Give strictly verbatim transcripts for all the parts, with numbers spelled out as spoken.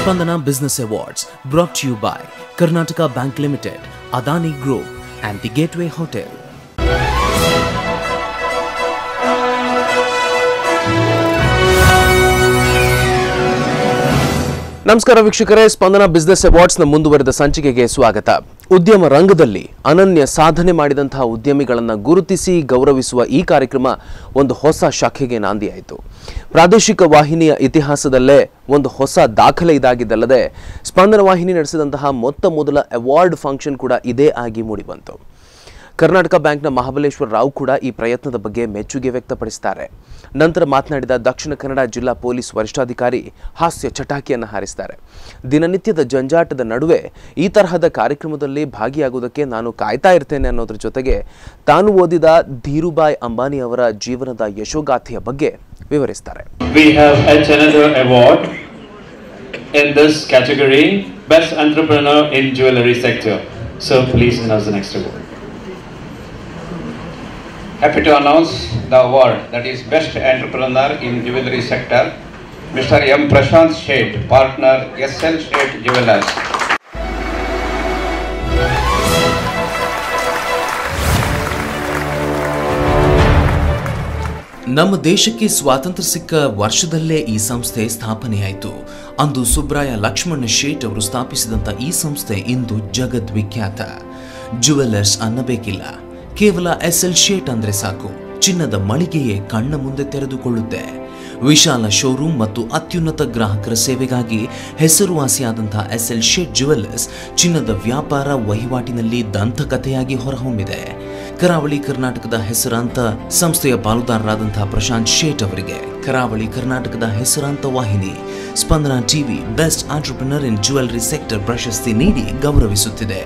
Spandana Business Awards brought to you by Karnataka Bank Limited, Adani Group and the Gateway Hotel. ನಮಸ್ಕಾರ ವೀಕ್ಷಕರೇ, ಸ್ಪಂದನ business awards ನ ಮುಂದುವರೆದ ಸಂಚಿಕೆಗೆ ಸ್ವಾಗತ. ಉದ್ಯಮ ರಂಗದಲ್ಲಿ ಅನನ್ಯ ಸಾಧನೆ ಮಾಡಿದಂತಹ ಉದ್ಯಮಿಗಳನ್ನು ಗುರುತಿಸಿ ಗೌರವಿಸುವ ಈ ಕಾರ್ಯಕ್ರಮ ಒಂದು ಹೊಸ ಶಾಖೆಗೆ ನಾಂದಿಯಾಯಿತು. ಪ್ರಾದೇಶಿಕ ವಾಹಿನಿಯ ಇತಿಹಾಸದಲ್ಲೇ ಒಂದು ಹೊಸ ದಾಖಲೆ ಇದಾಗಿದ್ದಲ್ಲದೆ ಸ್ಪಂದನ ವಾಹಿನಿ ನಡೆಸಿದಂತಹ ಮೊತ್ತ ಮೊದಲ ಅವಾರ್ಡ್ ಫಂಕ್ಷನ್ ಕೂಡ ಇದೇ ಆಗಿ ಮೂಡಿಬಂತು. ಕರ್ನಾಟಕ ಬ್ಯಾಂಕ್ನ ಮಹಾಬಲೇಶ್ವರ್ ರಾವ್ ಕೂಡ ಈ ಪ್ರಯತ್ನದ ಬಗ್ಗೆ ಮೆಚ್ಚುಗೆ ವ್ಯಕ್ತಪಡಿಸುತ್ತಾರೆ. ನಂತರ ಮಾತನಾಡಿದ ದಕ್ಷಿಣ ಕನ್ನಡ ಜಿಲ್ಲಾ ಪೊಲೀಸ್ ವರಿಷ್ಠಾಧಿಕಾರಿ ಹಾಸ್ಯ ಚಟಾಕಿಯನ್ನು ಹಾರಿಸುತ್ತಾರೆ. ದಿನನಿತ್ಯದ ಜಂಜಾಟದ ನಡುವೆ ಈ ತರಹದ ಕಾರ್ಯಕ್ರಮದಲ್ಲಿ ಭಾಗಿಯಾಗುವುದಕ್ಕೆ ನಾನು ಕಾಯ್ತಾ ಇರ್ತೇನೆ ಅನ್ನೋದ್ರ ಜೊತೆಗೆ ತಾನು ಓದಿದ ಧೀರುಭಾಯ್ ಅಂಬಾನಿ ಅವರ ಜೀವನದ ಯಶೋಗಾಥೆಯ ಬಗ್ಗೆ ವಿವರಿಸುತ್ತಾರೆ. We have another award in this category, Best Entrepreneur in Jewelry Sector. So please announce the next award. Happy to announce the award that is Best Entrepreneur in Jewelry Sector, Mister M. Prashant Sheth, partner S L Sheth Jewelers. ನಮ್ಮ ದೇಶಕ್ಕೆ ಸ್ವಾತಂತ್ರ್ಯ ಸಿಕ್ಕ ವರ್ಷದಲ್ಲೇ ಈ ಸಂಸ್ಥೆ ಸ್ಥಾಪನೆಯಾಯಿತು. ಅಂದು ಸುಬ್ರಾಯ ಲಕ್ಷ್ಮಣ ಶೇಟ್ ಅವರು ಸ್ಥಾಪಿಸಿದಂಥ ಈ ಸಂಸ್ಥೆ ಇಂದು ಜಗದ್ವಿಖ್ಯಾತ. ಜುವೆಲ್ಲರ್ಸ್ ಅನ್ನಬೇಕಿಲ್ಲ, ಕೇವಲ ಎಸ್ ಎಲ್ ಶೇಟ್ ಅಂದ್ರೆ ಸಾಕು, ಚಿನ್ನದ ಮಳಿಗೆಯೇ ಕಣ್ಣ ಮುಂದೆ ತೆರೆದುಕೊಳ್ಳುತ್ತೆ. ವಿಶಾಲ ಶೋರೂಮ್ ಮತ್ತು ಅತ್ಯುನ್ನತ ಗ್ರಾಹಕರ ಸೇವೆಗಾಗಿ ಹೆಸರುವಾಸಿಯಾದಂತಹ ಎಸ್ ಎಲ್ ಶೇಟ್ ಜುವೆಲ್ಲರ್ಸ್ ಚಿನ್ನದ ವ್ಯಾಪಾರ ವಹಿವಾಟಿನಲ್ಲಿ ದಂತಕಥೆಯಾಗಿ ಹೊರಹೊಮ್ಮಿದೆ. ಕರಾವಳಿ ಕರ್ನಾಟಕದ ಹೆಸರಾಂತ ಸಂಸ್ಥೆಯ ಪಾಲುದಾರರಾದಂತಹ ಪ್ರಶಾಂತ್ ಶೇಟ್ ಅವರಿಗೆ ಕರಾವಳಿ ಕರ್ನಾಟಕದ ಹೆಸರಾಂತ ವಾಹಿನಿ Spandana TV best entrepreneur in jewellery sector ಪ್ರಶಸ್ತಿ ನೀಡಿ ಗೌರವಿಸುತ್ತಿದೆ.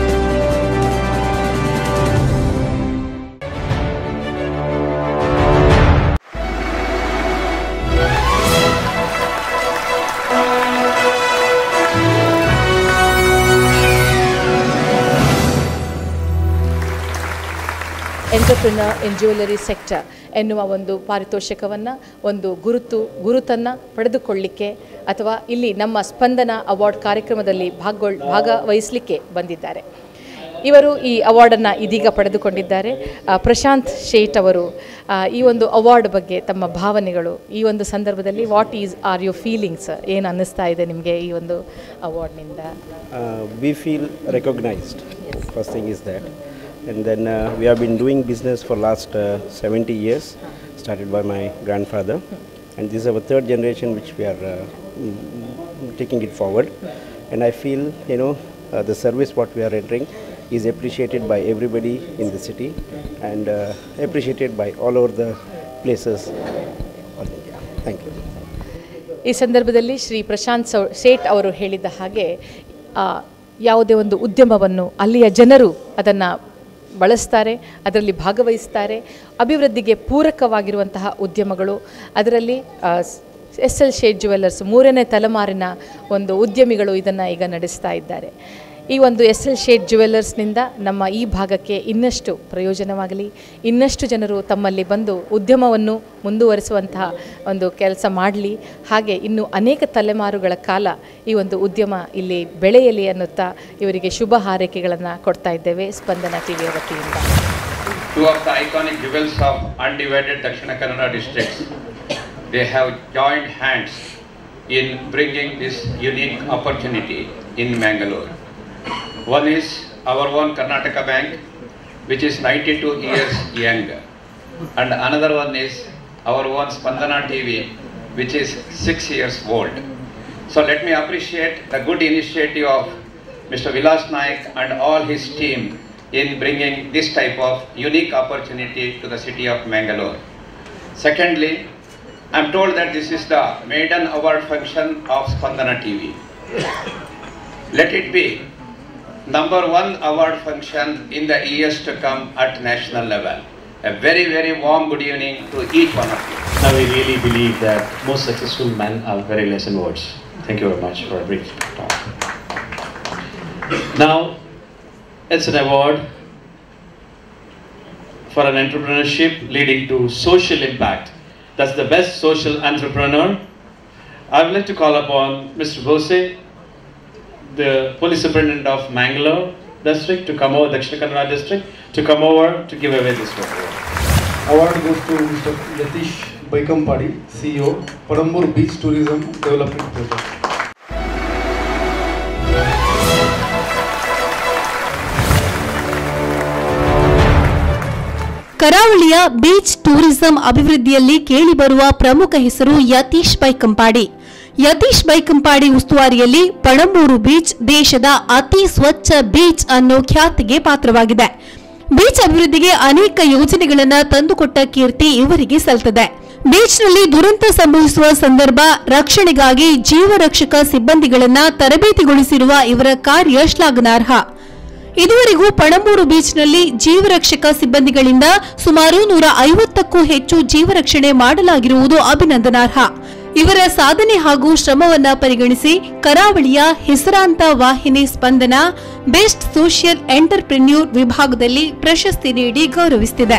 ಎಂಟರ್ಪ್ರಿನರ್ ಇನ್ ಜ್ಯುವೆಲರಿ ಸೆಕ್ಟರ್ ಎನ್ನುವ ಒಂದು ಪಾರಿತೋಷಕವನ್ನು, ಒಂದು ಗುರುತು ಗುರುತನ್ನು ಪಡೆದುಕೊಳ್ಳಲಿಕ್ಕೆ ಅಥವಾ ಇಲ್ಲಿ ನಮ್ಮ ಸ್ಪಂದನ ಅವಾರ್ಡ್ ಕಾರ್ಯಕ್ರಮದಲ್ಲಿ ಭಾಗಗೊಳ್ ಭಾಗವಹಿಸಲಿಕ್ಕೆ ಬಂದಿದ್ದಾರೆ. ಇವರು ಈ ಅವಾರ್ಡನ್ನು ಇದೀಗ ಪಡೆದುಕೊಂಡಿದ್ದಾರೆ. ಪ್ರಶಾಂತ್ ಶೇಟ್ ಅವರು ಈ ಒಂದು ಅವಾರ್ಡ್ ಬಗ್ಗೆ ತಮ್ಮ ಭಾವನೆಗಳು, ಈ ಒಂದು ಸಂದರ್ಭದಲ್ಲಿ what is are you feelings, ಏನು ಅನ್ನಿಸ್ತಾ ಇದೆ ನಿಮಗೆ ಈ ಒಂದು ಅವಾರ್ಡ್ನಿಂದ? We feel recognised, first thing is that. And then uh, we have been doing business for last uh, seventy years, started by my grandfather, and this is our third generation which we are uh, taking it forward. And I feel, you know, uh, the service what we are rendering is appreciated by everybody in the city and uh, appreciated by all over the places. Thank you. ಈ ಸಂದರ್ಭದಲ್ಲಿ ಶ್ರೀ ಪ್ರಶಾಂತ್ ಶೇಟ್ ಅವರು ಹೇಳಿದ ಹಾಗೆ ಯಾವುದೇ ಒಂದು ಉದ್ಯಮವನ್ನು ಅಲ್ಲಿಯ ಜನರು ಅದನ್ನು ಬಳಸ್ತಾರೆ, ಅದರಲ್ಲಿ ಭಾಗವಹಿಸ್ತಾರೆ. ಅಭಿವೃದ್ಧಿಗೆ ಪೂರಕವಾಗಿರುವಂತಹ ಉದ್ಯಮಗಳು, ಅದರಲ್ಲಿ ಎಸ್ ಎಲ್ ಶೇಟ್ ಜುವೆಲ್ಲರ್ಸ್ ಮೂರನೇ ತಲೆಮಾರಿನ ಒಂದು ಉದ್ಯಮಿಗಳು ಇದನ್ನು ಈಗ ನಡೆಸ್ತಾ ಇದ್ದಾರೆ. ಈ ಒಂದು ಎಸ್ ಎಲ್ ಶೇಟ್ ಜುವೆಲ್ಲರ್ಸ್ನಿಂದ ನಮ್ಮ ಈ ಭಾಗಕ್ಕೆ ಇನ್ನಷ್ಟು ಪ್ರಯೋಜನವಾಗಲಿ, ಇನ್ನಷ್ಟು ಜನರು ತಮ್ಮಲ್ಲಿ ಬಂದು ಉದ್ಯಮವನ್ನು ಮುಂದುವರಿಸುವಂತಹ ಒಂದು ಕೆಲಸ ಮಾಡಲಿ, ಹಾಗೆ ಇನ್ನು ಅನೇಕ ತಲೆಮಾರುಗಳ ಕಾಲ ಈ ಒಂದು ಉದ್ಯಮ ಇಲ್ಲಿ ಬೆಳೆಯಲಿ ಅನ್ನುತ್ತಾ ಇವರಿಗೆ ಶುಭ ಹಾರೈಕೆಗಳನ್ನು ಕೊಡ್ತಾ ಇದ್ದೇವೆ ಸ್ಪಂದನ ಟಿವಿಯ ವತಿಯಿಂದ. Two of the iconic jewels of undivided Dakshina Kannada districts, they have joined hands in bringing this unique opportunity in Mangalore. One is our own Karnataka Bank, which is ninety-two years young, and another one is our own Spandana T V, which is six years old. So let me appreciate the good initiative of Mister Vilas Naik and all his team in bringing this type of unique opportunity to the city of Mangalore. Secondly, I am told that this is the maiden award function of Spandana T V. Let it be number one award function in the years to come at national level. A very, very warm good evening to each one of you. Now we really believe that most successful men are very less in words. Thank you very much for a brief talk. Now, it's an award for an entrepreneurship leading to social impact. That's the best social entrepreneur I would like to call upon Mister Borase, the Police Superintendent of Mangalore District, to come over, Dakshina Kannada District, to come over to give away this award. Award goes to Mister Yatish Baikampadi, C E O, Padambur Beach Tourism Development Project. ಕರಾವಳಿಯ beach tourism ಅಭಿವೃದ್ಧಿಯಲ್ಲಿ ಕೇಳಿಬರುವ ಪ್ರಮುಖ ಹೆಸರು ಯತೀಶ್ ಬೈಕಂಪಾಡಿ. ಯತೀಶ್ ಬೈಕಂಪಾಡಿ ಉಸ್ತುವಾರಿಯಲ್ಲಿ Panambur beach ದೇಶದ ಅತಿ ಸ್ವಚ್ಛ beach ಅನ್ನೋ ಖ್ಯಾತಿಗೆ ಪಾತ್ರವಾಗಿದೆ. ಬೀಚ್ ಅಭಿವೃದ್ಧಿಗೆ ಅನೇಕ ಯೋಜನೆಗಳನ್ನು ತಂದುಕೊಟ್ಟ ಕೀರ್ತಿ ಇವರಿಗೆ ಸಲ್ತದೆ. ಬೀಚ್ನಲ್ಲಿ ದುರಂತ ಸಂಭವಿಸುವ ಸಂದರ್ಭ ರಕ್ಷಣೆಗಾಗಿ ಜೀವರಕ್ಷಕ ಸಿಬ್ಬಂದಿಗಳನ್ನು ತರಬೇತಿಗೊಳಿಸಿರುವ ಇವರ ಕಾರ್ಯ ಶ್ಲಾಘನಾರ್ಹ. ಇದುವರೆಗೂ ಪಣಂಬೂರು ಬೀಚ್ನಲ್ಲಿ ಜೀವರಕ್ಷಕ ಸಿಬ್ಬಂದಿಗಳಿಂದ ಸುಮಾರು ನೂರ ಐವತ್ತಕ್ಕೂ ಹೆಚ್ಚು ಜೀವರಕ್ಷಣೆ ಮಾಡಲಾಗಿರುವುದು ಅಭಿನಂದನಾರ್ಹ. ಇವರ ಸಾಧನೆ ಹಾಗೂ ಶ್ರಮವನ್ನ ಪರಿಗಣಿಸಿ ಕರಾವಳಿಯ ಹೆಸರಾಂತ ವಾಹಿನಿ ಸ್ಪಂದನ ಬೆಸ್ಟ್ ಸೋಷಿಯಲ್ ಎಂಟರ್ಪ್ರೆನ್ಯೂರ್ ವಿಭಾಗದಲ್ಲಿ ಪ್ರಶಸ್ತಿ ನೀಡಿ ಗೌರವಿಸುತ್ತಿದೆ.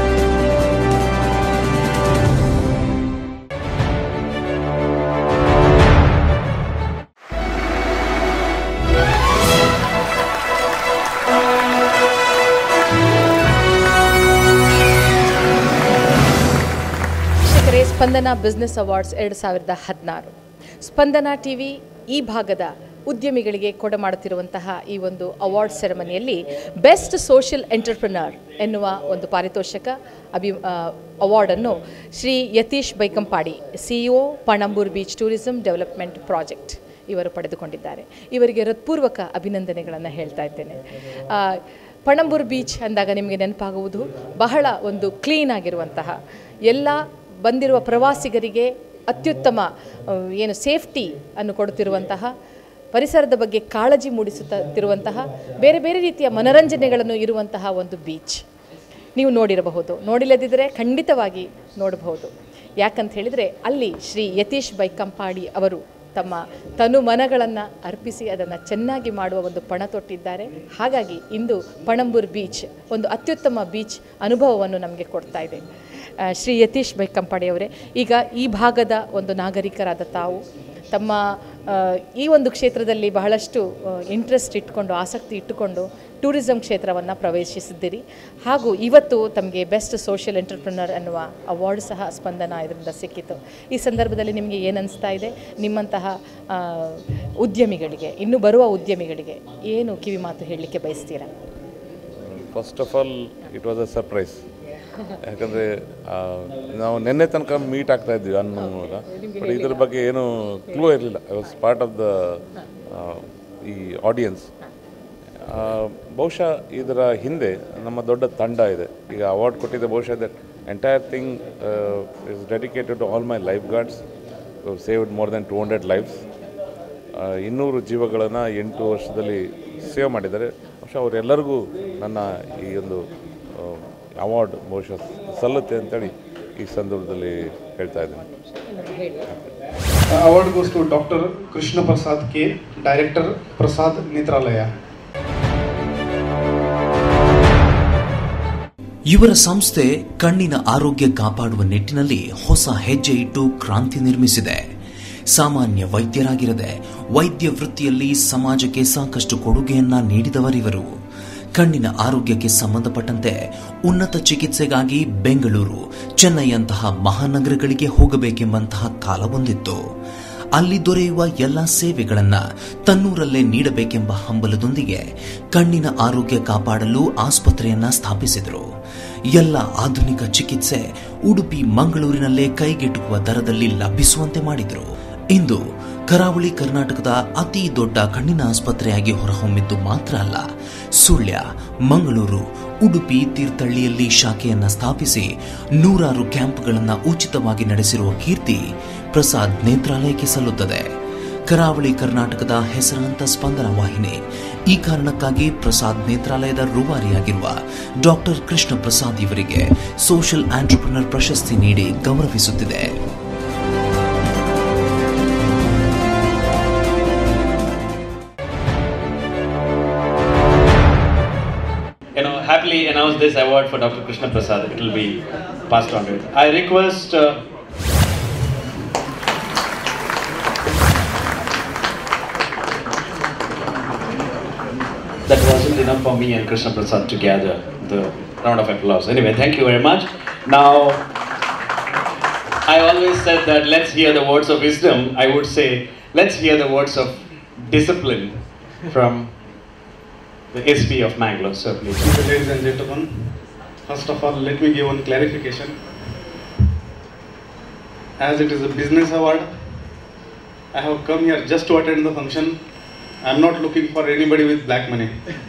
ಸ್ಪಂದನ ಬಿಸ್ನೆಸ್ ಅವಾರ್ಡ್ಸ್ ಎರಡು ಸಾವಿರದ ಹದಿನಾರು ಸ್ಪಂದನ ಟಿವಿ ಈ ಭಾಗದ ಉದ್ಯಮಿಗಳಿಗೆ ಕೊಡಮಾಡುತ್ತಿರುವಂತಹ ಈ ಒಂದು ಅವಾರ್ಡ್ ಸೆರೆಮನಿಯಲ್ಲಿ ಬೆಸ್ಟ್ ಸೋಷಿಯಲ್ ಎಂಟರ್ಪ್ರಿನರ್ ಎನ್ನುವ ಒಂದು ಪಾರಿತೋಷಕ ಅಭಿ ಅವಾರ್ಡನ್ನು Shri Yathish Baikampady, CEO Panambur beach tourism development project ಇವರು ಪಡೆದುಕೊಂಡಿದ್ದಾರೆ. ಇವರಿಗೆ ಹೃತ್ಪೂರ್ವಕ ಅಭಿನಂದನೆಗಳನ್ನು ಹೇಳ್ತಾ ಇದ್ದೇನೆ. ಪಣಂಬೂರು ಬೀಚ್ ಅಂದಾಗ ನಿಮಗೆ ನೆನಪಾಗುವುದು ಬಹಳ ಒಂದು ಕ್ಲೀನ್ ಆಗಿರುವಂತಹ, ಎಲ್ಲ ಬಂದಿರುವ ಪ್ರವಾಸಿಗರಿಗೆ ಅತ್ಯುತ್ತಮ ಏನು ಸೇಫ್ಟಿ ಅನ್ನು ಕೊಡುತ್ತಿರುವಂತಹ, ಪರಿಸರದ ಬಗ್ಗೆ ಕಾಳಜಿ ಮೂಡಿಸುತ್ತಿರುವಂತಹ, ಬೇರೆ ಬೇರೆ ರೀತಿಯ ಮನರಂಜನೆಗಳನ್ನು ಇರುವಂತಹ ಒಂದು ಬೀಚ್ ನೀವು ನೋಡಿರಬಹುದು. ನೋಡಿಲ್ಲದಿದ್ದರೆ ಖಂಡಿತವಾಗಿ ನೋಡಬಹುದು. ಯಾಕಂತ ಹೇಳಿದರೆ ಅಲ್ಲಿ ಶ್ರೀ ಯತೀಶ್ ಬೈಕಂಪಾಡಿ ಅವರು ತಮ್ಮ ತನು ಮನಗಳನ್ನು ಅರ್ಪಿಸಿ ಅದನ್ನು ಚೆನ್ನಾಗಿ ಮಾಡುವ ಒಂದು ಪಣ ತೊಟ್ಟಿದ್ದಾರೆ. ಹಾಗಾಗಿ ಇಂದು ಪಣಂಬೂರು ಬೀಚ್ ಒಂದು ಅತ್ಯುತ್ತಮ ಬೀಚ್ ಅನುಭವವನ್ನು ನಮಗೆ ಕೊಡ್ತಾ ಇದೆ. ಶ್ರೀ ಯತೀಶ್ ಬೈಕಂಪಾಡಿ ಅವರೇ, ಈಗ ಈ ಭಾಗದ ಒಂದು ನಾಗರಿಕರಾದ ತಾವು ತಮ್ಮ ಈ ಒಂದು ಕ್ಷೇತ್ರದಲ್ಲಿ ಬಹಳಷ್ಟು ಇಂಟ್ರೆಸ್ಟ್ ಇಟ್ಕೊಂಡು, ಆಸಕ್ತಿ ಇಟ್ಟುಕೊಂಡು ಟೂರಿಸಂ ಕ್ಷೇತ್ರವನ್ನು ಪ್ರವೇಶಿಸಿದ್ದೀರಿ. ಹಾಗೂ ಇವತ್ತು ತಮಗೆ ಬೆಸ್ಟ್ ಸೋಷಿಯಲ್ ಎಂಟರ್ಪ್ರಿನರ್ ಅನ್ನುವ ಅವಾರ್ಡ್ ಸಹ ಸ್ಪಂದನ ಇದರಿಂದ ಸಿಕ್ಕಿತು. ಈ ಸಂದರ್ಭದಲ್ಲಿ ನಿಮಗೆ ಏನು ಅನಿಸ್ತಾ ಇದೆ? ನಿಮ್ಮಂತಹ ಉದ್ಯಮಿಗಳಿಗೆ, ಇನ್ನೂ ಬರುವ ಉದ್ಯಮಿಗಳಿಗೆ ಏನು ಕಿವಿ ಮಾತು ಹೇಳಲಿಕ್ಕೆ ಬಯಸ್ತೀರಾ? First of all it was a surprise. ಯಾಕಂದರೆ ನಾವು ನಿನ್ನೆ ತನಕ ಮೀಟ್ ಆಗ್ತಾ ಇದ್ವಿ ಅನ್ನೋ ಮೂಲಕ, ಬಟ್ ಇದ್ರ ಬಗ್ಗೆ ಏನೂ ಕ್ಲೂ ಇರಲಿಲ್ಲ. I was part of the ಈ ಆಡಿಯನ್ಸ್. ಬಹುಶಃ ಇದರ ಹಿಂದೆ ನಮ್ಮ ದೊಡ್ಡ ತಂಡ ಇದೆ. ಈಗ ಅವಾರ್ಡ್ ಕೊಟ್ಟಿದ್ದೆ ಬಹುಶಃ that entire thing is dedicated to all my lifeguards. Saved more than two hundred lives. ಇನ್ನೂರು ಜೀವಗಳನ್ನು ಎಂಟು ವರ್ಷದಲ್ಲಿ ಸೇವ್ ಮಾಡಿದ್ದಾರೆ. ಬಹುಶಃ ಅವರೆಲ್ಲರಿಗೂ ನನ್ನ ಈ ಒಂದು ಅವಾರ್ಡ್ ಬಹುಶಃ ಸಲ್ಲುತ್ತೆ ಅಂತೇಳಿ ಈ ಸಂದರ್ಭದಲ್ಲಿ ಹೇಳ್ತಾ ಇದ್ದೀನಿ. Award goes to doctor Krishna Prasad K, director Prasad Netralaya. ಇವರ ಸಂಸ್ಥೆ ಕಣ್ಣಿನ ಆರೋಗ್ಯ ಕಾಪಾಡುವ ನಿಟ್ಟಿನಲ್ಲಿ ಹೊಸ ಹೆಜ್ಜೆ ಇಟ್ಟು ಕ್ರಾಂತಿ ನಿರ್ಮಿಸಿದೆ. ಸಾಮಾನ್ಯ ವೈದ್ಯರಾಗಿರದೆ ವೈದ್ಯ ವೃತ್ತಿಯಲ್ಲಿ ಸಮಾಜಕ್ಕೆ ಸಾಕಷ್ಟು ಕೊಡುಗೆಯನ್ನ ನೀಡಿದವರಿವರು. ಕಣ್ಣಿನ ಆರೋಗ್ಯಕ್ಕೆ ಸಂಬಂಧಪಟ್ಟಂತೆ ಉನ್ನತ ಚಿಕಿತ್ಸೆಗಾಗಿ ಬೆಂಗಳೂರು, ಚೆನ್ನೈಯಂತಹ ಮಹಾನಗರಗಳಿಗೆ ಹೋಗಬೇಕೆಂಬಂತಹ ಕಾಲ ಬಂದಿತ್ತು. ಅಲ್ಲಿ ದೊರೆಯುವ ಎಲ್ಲ ಸೇವೆಗಳನ್ನು ತನ್ನೂರಲ್ಲೇ ನೀಡಬೇಕೆಂಬ ಹಂಬಲದೊಂದಿಗೆ ಕಣ್ಣಿನ ಆರೋಗ್ಯ ಕಾಪಾಡಲು ಆಸ್ಪತ್ರೆಯನ್ನ ಸ್ಥಾಪಿಸಿದರು. ಎಲ್ಲ ಆಧುನಿಕ ಚಿಕಿತ್ಸೆ ಉಡುಪಿ, ಮಂಗಳೂರಿನಲ್ಲೇ ಕೈಗೆಟುಕುವ ದರದಲ್ಲಿ ಲಭಿಸುವಂತೆ ಮಾಡಿದರು. ಇಂದು ಕರಾವಳಿ ಕರ್ನಾಟಕದ ಅತಿ ದೊಡ್ಡ ಕಣ್ಣಿನ ಆಸ್ಪತ್ರೆಯಾಗಿ ಹೊರಹೊಮ್ಮಿದ್ದು ಮಾತ್ರ ಅಲ್ಲ, ಸುಳ್ಯ, ಮಂಗಳೂರು, ಉಡುಪಿ, ತೀರ್ಥಹಳ್ಳಿಯಲ್ಲಿ ಶಾಖೆಯನ್ನ ಸ್ಥಾಪಿಸಿ ನೂರಾರು ಕ್ಯಾಂಪ್ಗಳನ್ನು ಉಚಿತವಾಗಿ ನಡೆಸಿರುವ ಕೀರ್ತಿ ಪ್ರಸಾದ್ ನೇತ್ರಾಲಯಕ್ಕೆ ಸಲ್ಲುತ್ತದೆ. ಕರಾವಳಿ ಕರ್ನಾಟಕದ ಹೆಸರಾಂತ ಸ್ಪಂದನ ವಾಹಿನಿ ಈ ಕಾರಣಕ್ಕಾಗಿ ಪ್ರಸಾದ್ ನೇತ್ರಾಲಯದ ರೂವಾರಿಯಾಗಿರುವ ಡಾಕ್ಟರ್ ಕೃಷ್ಣ ಪ್ರಸಾದ್ ಇವರಿಗೆ ಸೋಷಿಯಲ್ ಆಂಟ್ರಪ್ರಿನರ್ ಪ್ರಶಸ್ತಿ ನೀಡಿ ಗೌರವಿಸುತ್ತಿದೆ. You know, happily announce this award for Doctor Krishna Prasad. It will be passed on to it. I request uh, that wasn't enough for me and Krishna Prasad to gather the round of applause. Anyway, thank you very much. Now, I always said that let's hear the words of wisdom. I would say, let's hear the words of discipline from the S P of Mangalore. So please. Ladies and gentlemen, first of all, let me give one clarification. As it is a business award, I have come here just to attend the function. I am not looking for anybody with black money.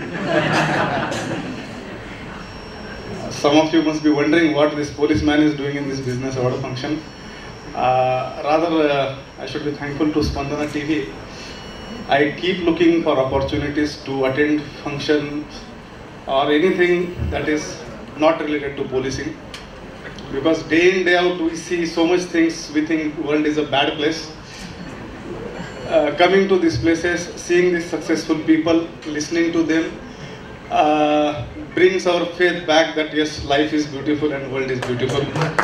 Some of you must be wondering what this policeman is doing in this business award function. Uh, rather, uh, I should be thankful to Spandana T V. I keep looking for opportunities to attend functions or anything that is not related to policing. Because day in, day out, we see so much things, we think world is a bad place. Uh, coming to these places, seeing these successful people, listening to them, uh, brings our faith back that yes, life is beautiful and world is beautiful.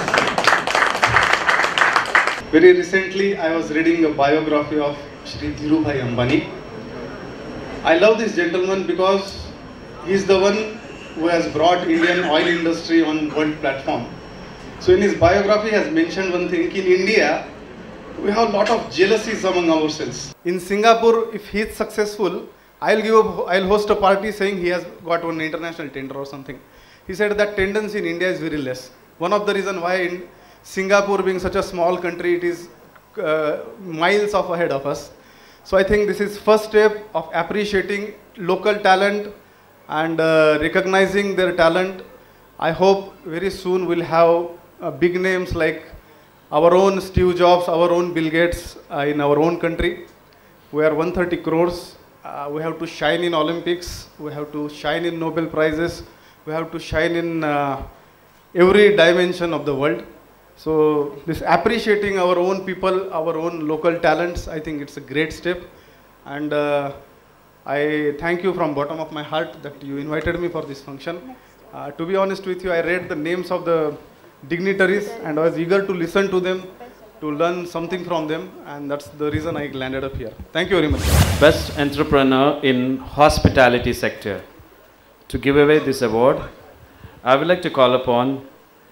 Very recently, I was reading a biography of Shri Dhirubhai Ambani. I love this gentleman because he is the one who has brought Indian oil industry on world platform. So in his biography, he has mentioned one thing: in India, we have a lot of jealousies among ourselves. In Singapore, if he is successful, I'll give, a, I'll host a party saying he has got one international tender or something. He said that tendency in India is very less. One of the reasons why in Singapore, being such a small country, it is uh, miles off ahead of us. So I think this is first step of appreciating local talent and uh, recognizing their talent. I hope very soon we'll have uh, big names like our own Steve Jobs, our own Bill Gates uh, in our own country. We are one hundred thirty crores. Uh, we have to shine in Olympics. We have to shine in Nobel Prizes. We have to shine in uh, every dimension of the world. So this appreciating our own people, our own local talents, I think it's a great step. And uh, I thank you from bottom of my heart that you invited me for this function. Uh, to be honest with you, I read the names of the dignitaries and I was eager to listen to them, to learn something from them, and that's the reason I landed up here. Thank you very much. Best entrepreneur in hospitality sector. To give away this award, I would like to call upon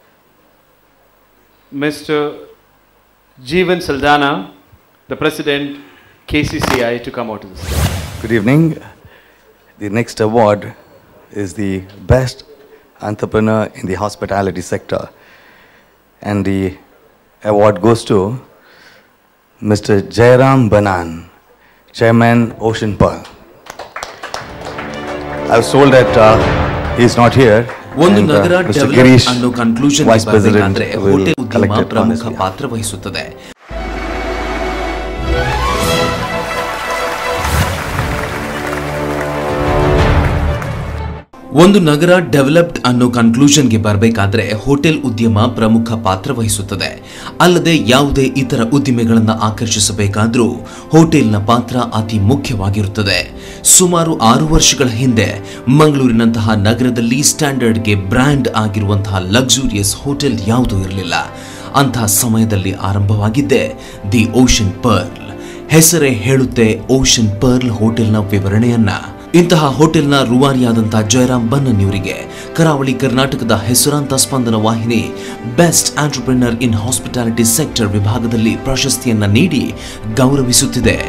Mister Jeevan Saldanha, the President, K C C I, to come out to the stage. Good evening. The next award is the Best Entrepreneur in the Hospitality Sector. And the award goes to Mister Jayarama, Chairman, Ocean Pearl. I was told that uh, he is not here. ಒಂದು and, ನಗರ uh, Mister develop Girish, ಅನ್ನೋ conclusion Vice President, ಬರಬೇಕಾದ್ರೆ will hotel ಉದ್ಯಮ collect it on his ಪ್ರಮುಖ behalf. ಪಾತ್ರ ವಹಿಸುತ್ತದೆ. ಒಂದು ನಗರ developed ಅನ್ನೋ ಕನ್ಕ್ಲೂಷನ್ಗೆ ಬರಬೇಕಾದ್ರೆ ಹೋಟೆಲ್ ಉದ್ಯಮ ಪ್ರಮುಖ ಪಾತ್ರ ವಹಿಸುತ್ತದೆ. ಅಲ್ಲದೆ ಯಾವುದೇ ಇತರ ಉದ್ದಿಮೆಗಳನ್ನು ಆಕರ್ಷಿಸಬೇಕಾದ್ರೂ ಹೋಟೆಲ್ನ ಪಾತ್ರ ಅತಿ ಮುಖ್ಯವಾಗಿರುತ್ತದೆ. ಸುಮಾರು ಆರು ವರ್ಷಗಳ ಹಿಂದೆ ಮಂಗಳೂರಿನಂತಹ ನಗರದಲ್ಲಿ ಸ್ಟ್ಯಾಂಡರ್ಡ್ಗೆ ಬ್ರ್ಯಾಂಡ್ ಆಗಿರುವಂತಹ ಲಕ್ಸುರಿಯಸ್ ಹೋಟೆಲ್ ಯಾವುದೂ ಇರಲಿಲ್ಲ. ಅಂತಹ ಸಮಯದಲ್ಲಿ ಆರಂಭವಾಗಿದ್ದೆ ದಿ ಓಷನ್ ಪರ್ಲ್. ಹೆಸರೇ ಹೇಳುತ್ತೆ ಓಷನ್ ಪರ್ಲ್ ಹೋಟೆಲ್ನ ವಿವರಣೆಯನ್ನ. ಇಂತಹ ಹೋಟೆಲ್ನ ರೂವಾರಿಯಾದಂತಹ ಜಯರಾಮ್ ಬನ್ನನಿಯವರಿಗೆ ಕರಾವಳಿ ಕರ್ನಾಟಕದ ಹೆಸರಾಂತ ಸ್ಪಂದನ ವಾಹಿನಿ best entrepreneur in hospitality sector ವಿಭಾಗದಲ್ಲಿ ಪ್ರಶಸ್ತಿಯನ್ನ ನೀಡಿ ಗೌರವಿಸುತ್ತಿದೆ.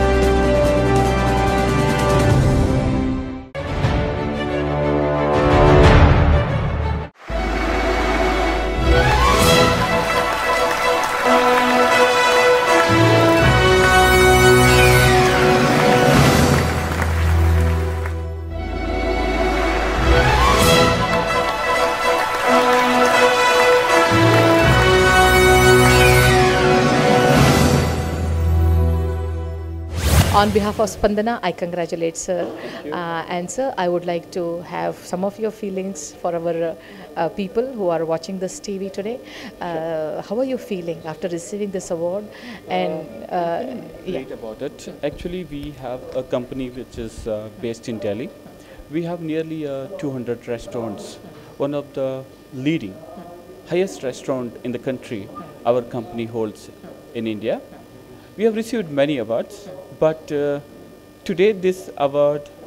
On behalf of Spandana, I congratulate sir. Uh, and sir, I would like to have some of your feelings for our uh, uh, people who are watching this T V today. Uh, how are you feeling after receiving this award? And uh, great yeah. about it. Actually, we have a company which is uh, based in Delhi. We have nearly uh, two hundred restaurants. One of the leading, highest restaurant in the country, our company holds in India. We have received many awards, but uh, today this award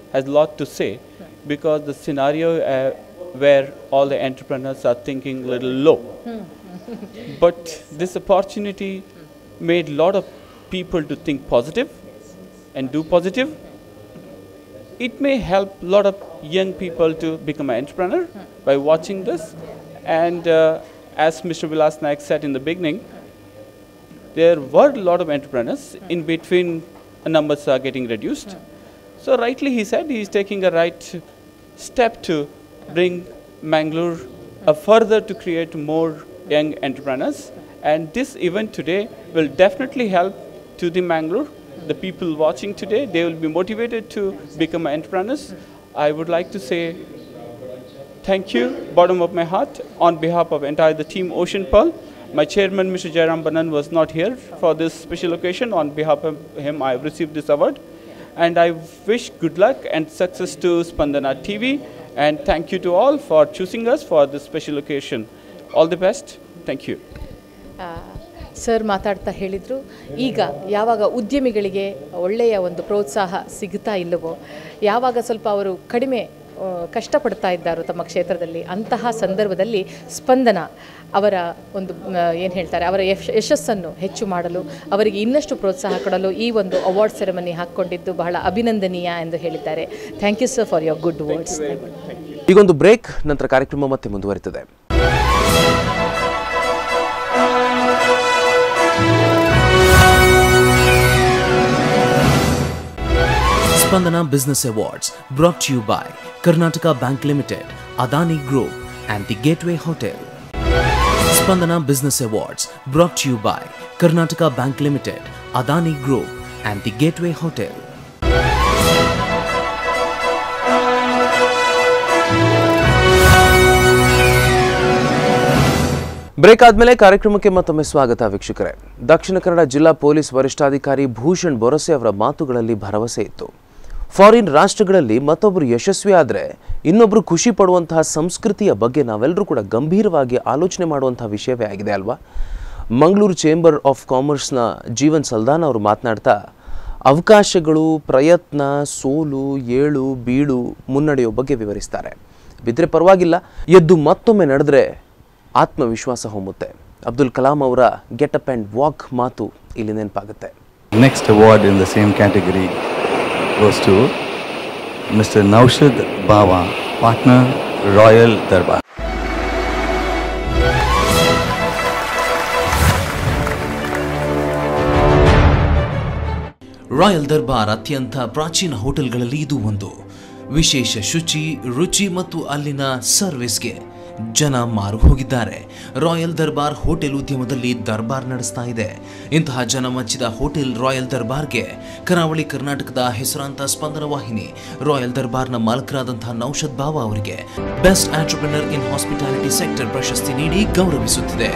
has a lot to say, because the scenario uh, where all the entrepreneurs are thinking a little low. But this opportunity made a lot of people to think positive and do positive. It may help a lot of young people to become an entrepreneur by watching this. And uh, as Mister Vilas Naik said in the beginning, there were a lot of entrepreneurs. In between, numbers are getting reduced. So rightly he said he is taking a right step to bring Mangalore uh, further to create more young entrepreneurs. And this event today will definitely help to the Mangalore. The people watching today, they will be motivated to become entrepreneurs. I would like to say thank you, bottom of my heart, on behalf of entire the team Ocean Pearl. My chairman, Mister Jayarama, was not here for this special occasion. On behalf of him, I have received this award. And I wish good luck and success to Spandana T V. And thank you to all for choosing us for this special occasion. All the best. Thank you. Sir ಮಾತಾಡ್ತಾ ಹೇಳಿದರು, ಈಗ ಯಾವಾಗ ಉದ್ಯಮಿಗಳಿಗೆ ಒಳ್ಳೆಯ ಒಂದು ಪ್ರೋತ್ಸಾಹ ಸಿಗ್ತಾ ಇಲ್ಲವೋ, ಯಾವಾಗ ಸ್ವಲ್ಪ ಅವರು ಕಡಿಮೆ ಕಷ್ಟಪಡ್ತಾ ಇದ್ದಾರೋ ತಮ್ಮ ಕ್ಷೇತ್ರದಲ್ಲಿ, ಅಂತಹ ಸಂದರ್ಭದಲ್ಲಿ ಸ್ಪಂದನ ಅವರ ಒಂದು ಏನು ಹೇಳ್ತಾರೆ ಅವರ ಯಶ್ ಯಶಸ್ಸನ್ನು ಹೆಚ್ಚು ಮಾಡಲು, ಅವರಿಗೆ ಇನ್ನಷ್ಟು ಪ್ರೋತ್ಸಾಹ ಕೊಡಲು ಈ ಒಂದು ಅವಾರ್ಡ್ ಸೆರೆಮನಿ ಹಾಕ್ಕೊಂಡಿದ್ದು ಬಹಳ ಅಭಿನಂದನೀಯ ಎಂದು ಹೇಳಿದ್ದಾರೆ. Thank you sir for your good words. ಈಗೊಂದು ಬ್ರೇಕ್, ನಂತರ ಕಾರ್ಯಕ್ರಮ ಮತ್ತೆ ಮುಂದುವರಿತದೆ. Spandana Business Awards brought to you by Karnataka Bank Limited, Adani Group and the Gateway Hotel. Spandana Business Awards brought to you by Karnataka Bank Limited, Adani Group and the Gateway Hotel. Break ಆದಮೇಲೆ ಕಾರ್ಯಕ್ರಮಕ್ಕೆ ಮತ್ತೊಮ್ಮೆ ಸ್ವಾಗತ ವೀಕ್ಷಕರೇ. ದಕ್ಷಿಣ ಕನ್ನಡ ಜಿಲ್ಲಾ police ವರಿಷ್ಠಾಧಿಕಾರಿ ಭೂಷಣ್ ಬೊರಸೆ ಅವರ ಮಾತುಗಳಲ್ಲಿ ಭರವಸೆ ಇತ್ತು. ಫಾರಿನ್ ರಾಷ್ಟ್ರಗಳಲ್ಲಿ ಮತ್ತೊಬ್ಬರು ಯಶಸ್ವಿ ಆದರೆ ಇನ್ನೊಬ್ಬರು ಖುಷಿ ಪಡುವಂತಹ ಸಂಸ್ಕೃತಿಯ ಬಗ್ಗೆ ನಾವೆಲ್ಲರೂ ಕೂಡ ಗಂಭೀರವಾಗಿ ಆಲೋಚನೆ ಮಾಡುವಂತಹ ವಿಷಯವೇ ಆಗಿದೆ ಅಲ್ವಾ. ಮಂಗಳೂರು ಚೇಂಬರ್ ಆಫ್ ಕಾಮರ್ಸ್ನ ಜೀವನ್ ಸಲ್ದಾನ ಅವರು ಮಾತನಾಡ್ತಾ ಅವಕಾಶಗಳು, ಪ್ರಯತ್ನ, ಸೋಲು, ಏಳು ಬೀಳು, ಮುನ್ನಡೆಯೋ ಬಗ್ಗೆ ವಿವರಿಸ್ತಾರೆ. ಬಿದ್ದರೆ ಪರವಾಗಿಲ್ಲ, ಎದ್ದು ಮತ್ತೊಮ್ಮೆ ನಡೆದ್ರೆ ಆತ್ಮವಿಶ್ವಾಸ ಹೊಮ್ಮುತ್ತೆ. ಅಬ್ದುಲ್ ಕಲಾಂ ಅವರ ಗೆಟ್ ಅಪ್ ಆ್ಯಂಡ್ ವಾಕ್ ಮಾತು ಇಲ್ಲಿ ನೆನಪಾಗುತ್ತೆ. Next award in the same category goes to Mister Naushad Bawa, partner, Royal Darbar. Royal Darbar ಅತ್ಯಂತ ಪ್ರಾಚೀನ ಹೋಟೆಲ್ಗಳಲ್ಲಿ ಇದು ಒಂದು. ವಿಶೇಷ ಶುಚಿ, ರುಚಿ ಮತ್ತು ಅಲ್ಲಿನ ಸರ್ವಿಸ್ಗೆ ಜನ ಮಾರು ಹೋಗಿದ್ದಾರೆ. ರಾಯಲ್ ದರ್ಬಾರ್ ಹೋಟೆಲ್ ಉದ್ಯಮದಲ್ಲಿ ದರ್ಬಾರ್ ನಡೆಸ್ತಾ ಇದೆ. ಇಂತಹ ಜನ ಮೆಚ್ಚಿದ ಹೋಟೆಲ್ ರಾಯಲ್ ದರ್ಬಾರ್ಗೆ ಕರಾವಳಿ ಕರ್ನಾಟಕದ ಹೆಸರಾಂತ ಸ್ಪಂದನ ವಾಹಿನಿ ರಾಯಲ್ ದರ್ಬಾರ್ನ ಮಾಲಕರಾದಂತಹ ನೌಷದ್ ಬಾವಾ ಅವರಿಗೆ best entrepreneur in hospitality sector ಪ್ರಶಸ್ತಿ ನೀಡಿ ಗೌರವಿಸುತ್ತಿದೆ.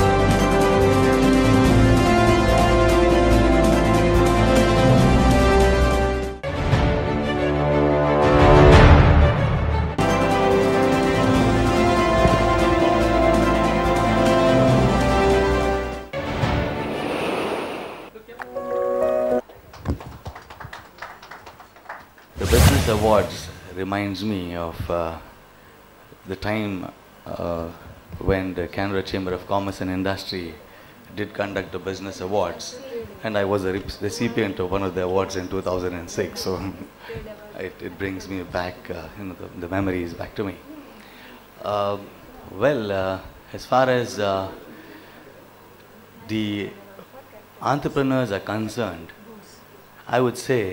Awards reminds me of uh, the time uh, when the Kannada Chamber of Commerce and Industry did conduct the business awards, and I was a recipient of one of the awards in two thousand six, so it, it brings me back, uh, you know, the, the memories back to me. Uh, well, uh, as far as uh, the entrepreneurs are concerned, I would say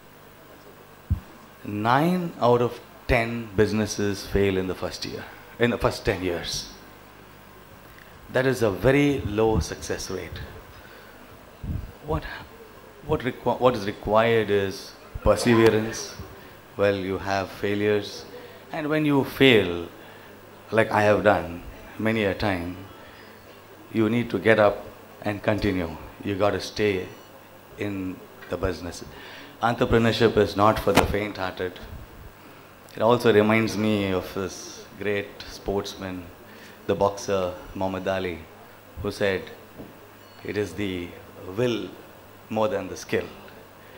nine out of ten businesses fail in the first year, in the first ten years. That is a very low success rate. What, what, requ- what is required is perseverance. Well, you have failures, and when you fail, like I have done many a time, you need to get up and continue. You got to stay in the business. Entrepreneurship is not for the faint-hearted. It also reminds me of this great sportsman, the boxer Muhammad Ali, who said, "It is the will more than the skill."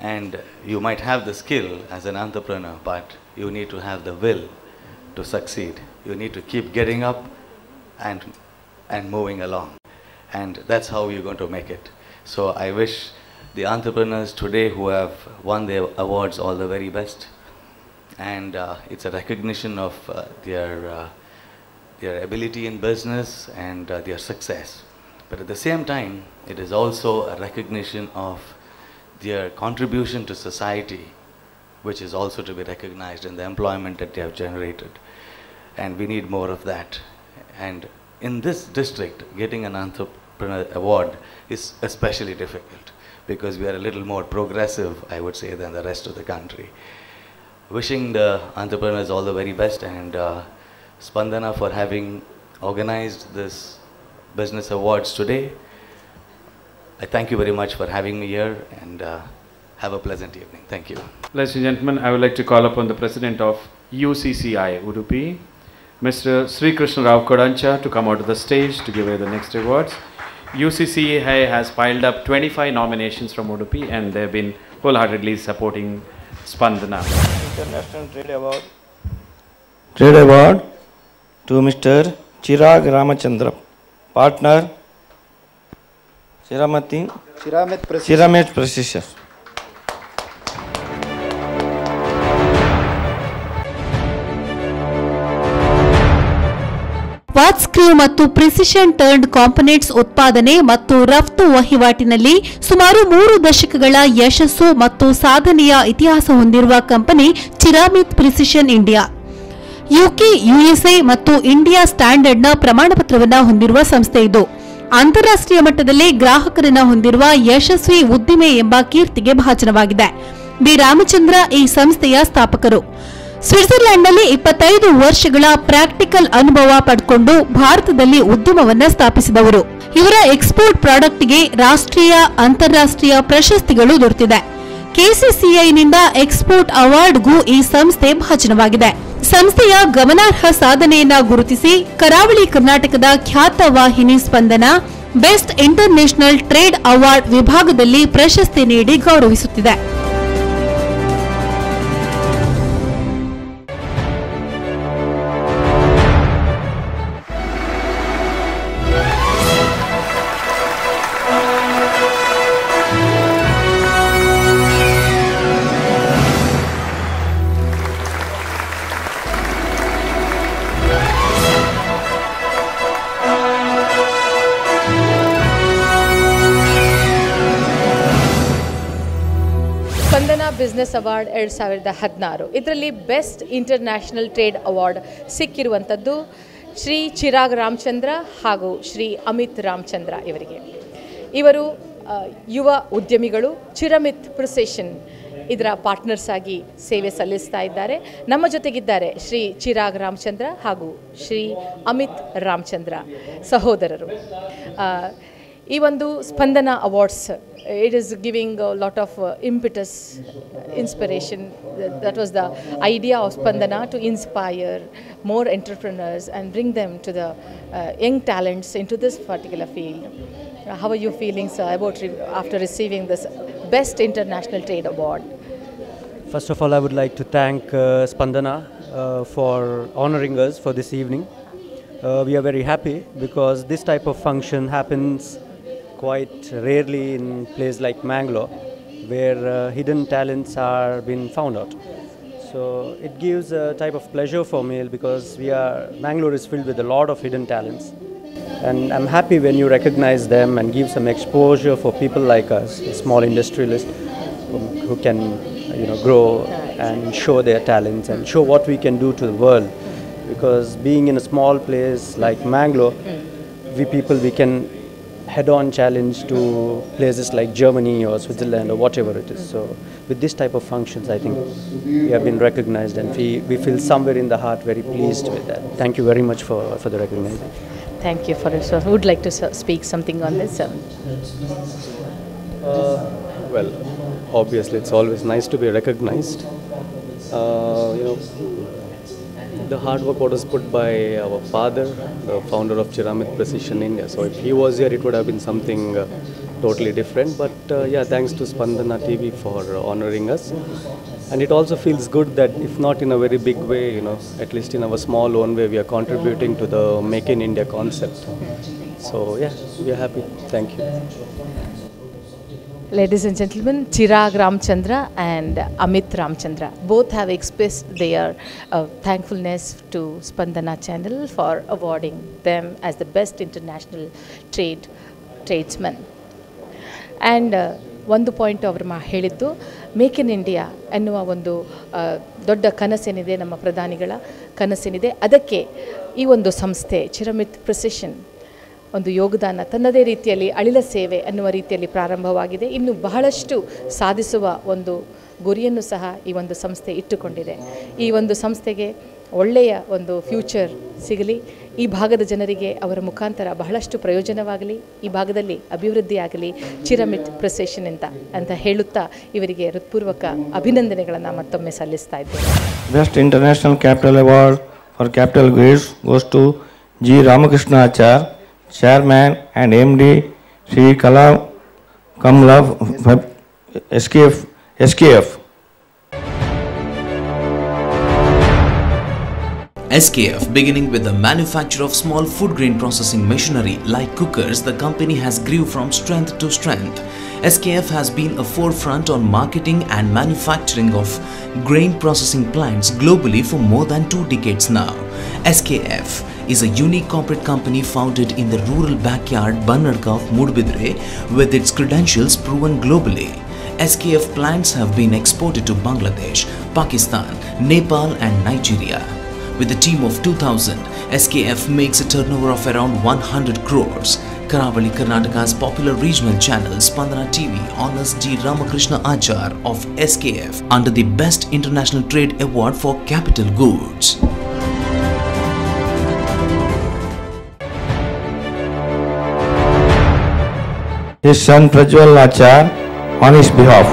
And you might have the skill as an entrepreneur, but you need to have the will to succeed. You need to keep getting up and, and moving along. And that's how you're going to make it. So I wish the entrepreneurs today who have won their awards all the very best. And uh, it's a recognition of uh, their, uh, their ability in business and uh, their success. But at the same time, it is also a recognition of their contribution to society, which is also to be recognized in the employment that they have generated. And we need more of that. And in this district, getting an entrepreneur award is especially difficult because we are a little more progressive, I would say, than the rest of the country. Wishing the entrepreneurs all the very best, and uh, Spandana for having organized this business awards today. I thank you very much for having me here, and uh, have a pleasant evening. Thank you. Ladies and gentlemen, I would like to call upon the President of U C C I, Udupi, Mister Srikrishna Kodancha, to come out to the stage to give away the next awards. U C C I has piled up twenty-five nominations from Udupi, and they have been wholeheartedly supporting Spandana. International Trade Award. Trade Award to Mister Chirag Ramachandra, partner Shiramati Shiramet Precision. What screw ಮತ್ತು precision turned components ಉತ್ಪಾದನೆ ಮತ್ತು ರಫ್ತು ವಹಿವಾಟಿನಲ್ಲಿ ಸುಮಾರು ಮೂರು ದಶಕಗಳ ಯಶಸ್ಸು ಮತ್ತು ಸಾಧನೆಯ ಇತಿಹಾಸ ಹೊಂದಿರುವ company Chiramit precision India. UK, USA ಮತ್ತು ಇಂಡಿಯಾ ಸ್ಟ್ಯಾಂಡರ್ಡ್ನ ಪ್ರಮಾಣಪತ್ರವನ್ನು ಹೊಂದಿರುವ ಸಂಸ್ಥೆ ಇದು. ಅಂತಾರಾಷ್ಟ್ರೀಯ ಮಟ್ಟದಲ್ಲಿ ಗ್ರಾಹಕರನ್ನು ಹೊಂದಿರುವ ಯಶಸ್ವಿ ಉದ್ದಿಮೆ ಎಂಬ ಕೀರ್ತಿಗೆ ಭಾಜನವಾಗಿದೆ. ಬಿ ರಾಮಚಂದ್ರ ಈ ಸಂಸ್ಥೆಯ ಸ್ಥಾಪಕರು. ಸ್ವಿಟ್ಜರ್ಲೆಂಡ್ನಲ್ಲಿ ಇಪ್ಪತ್ತೈದು ವರ್ಷಗಳ ಪ್ರಾಕ್ಟಿಕಲ್ ಅನುಭವ ಪಡೆದುಕೊಂಡು ಭಾರತದಲ್ಲಿ ಉದ್ಯಮವನ್ನು ಸ್ಥಾಪಿಸಿದವರು. ಇವರ ಎಕ್ಸ್ಪೋರ್ಟ್ ಪ್ರಾಡಕ್ಟ್ಗೆ ರಾಷ್ಟ್ರೀಯ ಅಂತಾರಾಷ್ಟ್ರೀಯ ಪ್ರಶಸ್ತಿಗಳು ದೊರೆತಿದೆ. ಕೆಸಿಸಿಐನಿಂದ ಎಕ್ಸ್ಪೋರ್ಟ್ ಅವಾರ್ಡ್ಗೂ ಈ ಸಂಸ್ಥೆ ಭಾಜನವಾಗಿದೆ. ಸಂಸ್ಥೆಯ ಗಮನಾರ್ಹ ಸಾಧನೆಯನ್ನ ಗುರುತಿಸಿ ಕರಾವಳಿ ಕರ್ನಾಟಕದ ಖ್ಯಾತ ವಾಹಿನಿ Spandana best international trade award ವಿಭಾಗದಲ್ಲಿ ಪ್ರಶಸ್ತಿ ನೀಡಿ ಗೌರವಿಸುತ್ತಿದೆ. ಬಿಸ್ನೆಸ್ ಅವಾರ್ಡ್ ಎರಡು ಸಾವಿರದ ಹದಿನಾರು ಇದರಲ್ಲಿ ಬೆಸ್ಟ್ ಇಂಟರ್ನ್ಯಾಷನಲ್ ಟ್ರೇಡ್ ಅವಾರ್ಡ್ ಸಿಕ್ಕಿರುವಂಥದ್ದು ಶ್ರೀ ಚಿರಾಗ್ ರಾಮಚಂದ್ರ ಹಾಗೂ ಶ್ರೀ ಅಮಿತ್ ರಾಮಚಂದ್ರ ಇವರಿಗೆ. ಇವರು ಯುವ ಉದ್ಯಮಿಗಳು, ಚಿರಮಿತ್ ಪ್ರಿಸಿಷನ್ ಇದರ ಪಾರ್ಟ್ನರ್ಸ್ ಆಗಿ ಸೇವೆ ಸಲ್ಲಿಸ್ತಾ ಇದ್ದಾರೆ. ನಮ್ಮ ಜೊತೆಗಿದ್ದಾರೆ ಶ್ರೀ ಚಿರಾಗ್ ರಾಮಚಂದ್ರ ಹಾಗೂ ಶ್ರೀ ಅಮಿತ್ ರಾಮಚಂದ್ರ ಸಹೋದರರು. ಈ ಒಂದು Spandana awards, it is giving a lot of uh, impetus, inspiration. That was the idea of Spandana, to inspire more entrepreneurs and bring them to the uh, young talents into this particular field. Uh, how are you feeling, sir, about re after receiving this Best International Trade Award? First of all, I would like to thank uh, Spandana uh, for honoring us for this evening. Uh, we are very happy because this type of function happens quite rarely in place like Mangalore, where uh, hidden talents are being found out. So it gives a type of pleasure for me because we are Mangalore is filled with a lot of hidden talents, and I'm happy when you recognize them and give some exposure for people like us, a small industrialists who, who can you know grow and show their talents and show what we can do to the world. Because being in a small place like Mangalore, we people we can head-on challenge to places like Germany or Switzerland or whatever it is. So with this type of functions, I think we have been recognized, and we, we feel somewhere in the heart very pleased with that. Thank you very much for, for the recognition. Thank you for it, sir. Who would like to speak something on this? Sir? Uh, well, obviously it's always nice to be recognized. Uh, you know, the hard work what was put by our father, the founder of Chiramit Precision India. So if he was here, it would have been something uh, totally different. But uh, yeah, thanks to Spandana T V for uh, honoring us. And it also feels good that if not in a very big way, you know, at least in our small own way, we are contributing to the Make in India concept. So yeah, we are happy. Thank you. Ladies and gentlemen, Chirag Ramchandra and Amit Ramchandra both have expressed their uh, thankfulness to Spandana channel for awarding them as the best international trade tradesman. And uh, ಒಂದು point ಅವರು ಮಾ ಹೇಳಿದ್ದು make in India ಎನ್ನುವ ಒಂದು ದೊಡ್ಡ ಕನಸೇನಿದೆ, ನಮ್ಮ ಪ್ರಧಾನಿಗಳ ಕನಸೇನಿದೆ, ಅದಕ್ಕೆ ಈ ಒಂದು ಸಂಸ್ಥೆ ಚಿರಮಿತ್ ಪ್ರಿಸಿಷನ್ ಒಂದು ಯೋಗದಾನ ತನ್ನದೇ ರೀತಿಯಲ್ಲಿ ಅಳಿಲ ಸೇವೆ ಅನ್ನುವ ರೀತಿಯಲ್ಲಿ ಪ್ರಾರಂಭವಾಗಿದೆ. ಇನ್ನು ಬಹಳಷ್ಟು ಸಾಧಿಸುವ ಒಂದು ಗುರಿಯನ್ನು ಸಹ ಈ ಒಂದು ಸಂಸ್ಥೆ ಇಟ್ಟುಕೊಂಡಿದೆ. ಈ ಒಂದು ಸಂಸ್ಥೆಗೆ ಒಳ್ಳೆಯ ಒಂದು ಫ್ಯೂಚರ್ ಸಿಗಲಿ, ಈ ಭಾಗದ ಜನರಿಗೆ ಅವರ ಮುಖಾಂತರ ಬಹಳಷ್ಟು ಪ್ರಯೋಜನವಾಗಲಿ, ಈ ಭಾಗದಲ್ಲಿ ಅಭಿವೃದ್ಧಿಯಾಗಲಿ, ಚಿರಮಿತ್ ಪ್ರಿಸಿಷನ್ ಅಂತ ಅಂತ ಹೇಳುತ್ತಾ ಇವರಿಗೆ ಹೃತ್ಪೂರ್ವಕ ಅಭಿನಂದನೆಗಳನ್ನು ಮತ್ತೊಮ್ಮೆ ಸಲ್ಲಿಸ್ತಾ ಇದ್ದೇವೆ. Best international capital award for capital goods goes to G Ramakrishna Achar, Chairman and M D Sri Kala Kamla S K F S K F. S K F, beginning with the manufacture of small food grain processing machinery like cookers, the company has grew from strength to strength. S K F has been a forefront on marketing and manufacturing of grain processing plants globally for more than two decades now. S K F is a unique corporate company founded in the rural backyard Bannarka of Mudbidre with its credentials proven globally. S K F plants have been exported to Bangladesh, Pakistan, Nepal and Nigeria. With a team of two thousand, S K F makes a turnover of around one hundred crores. Karavali, Karnataka's popular regional channel Spandana T V honors G. Ramakrishna Achar of S K F under the Best International Trade Award for Capital Goods. His son Prajwal Achar on his behalf.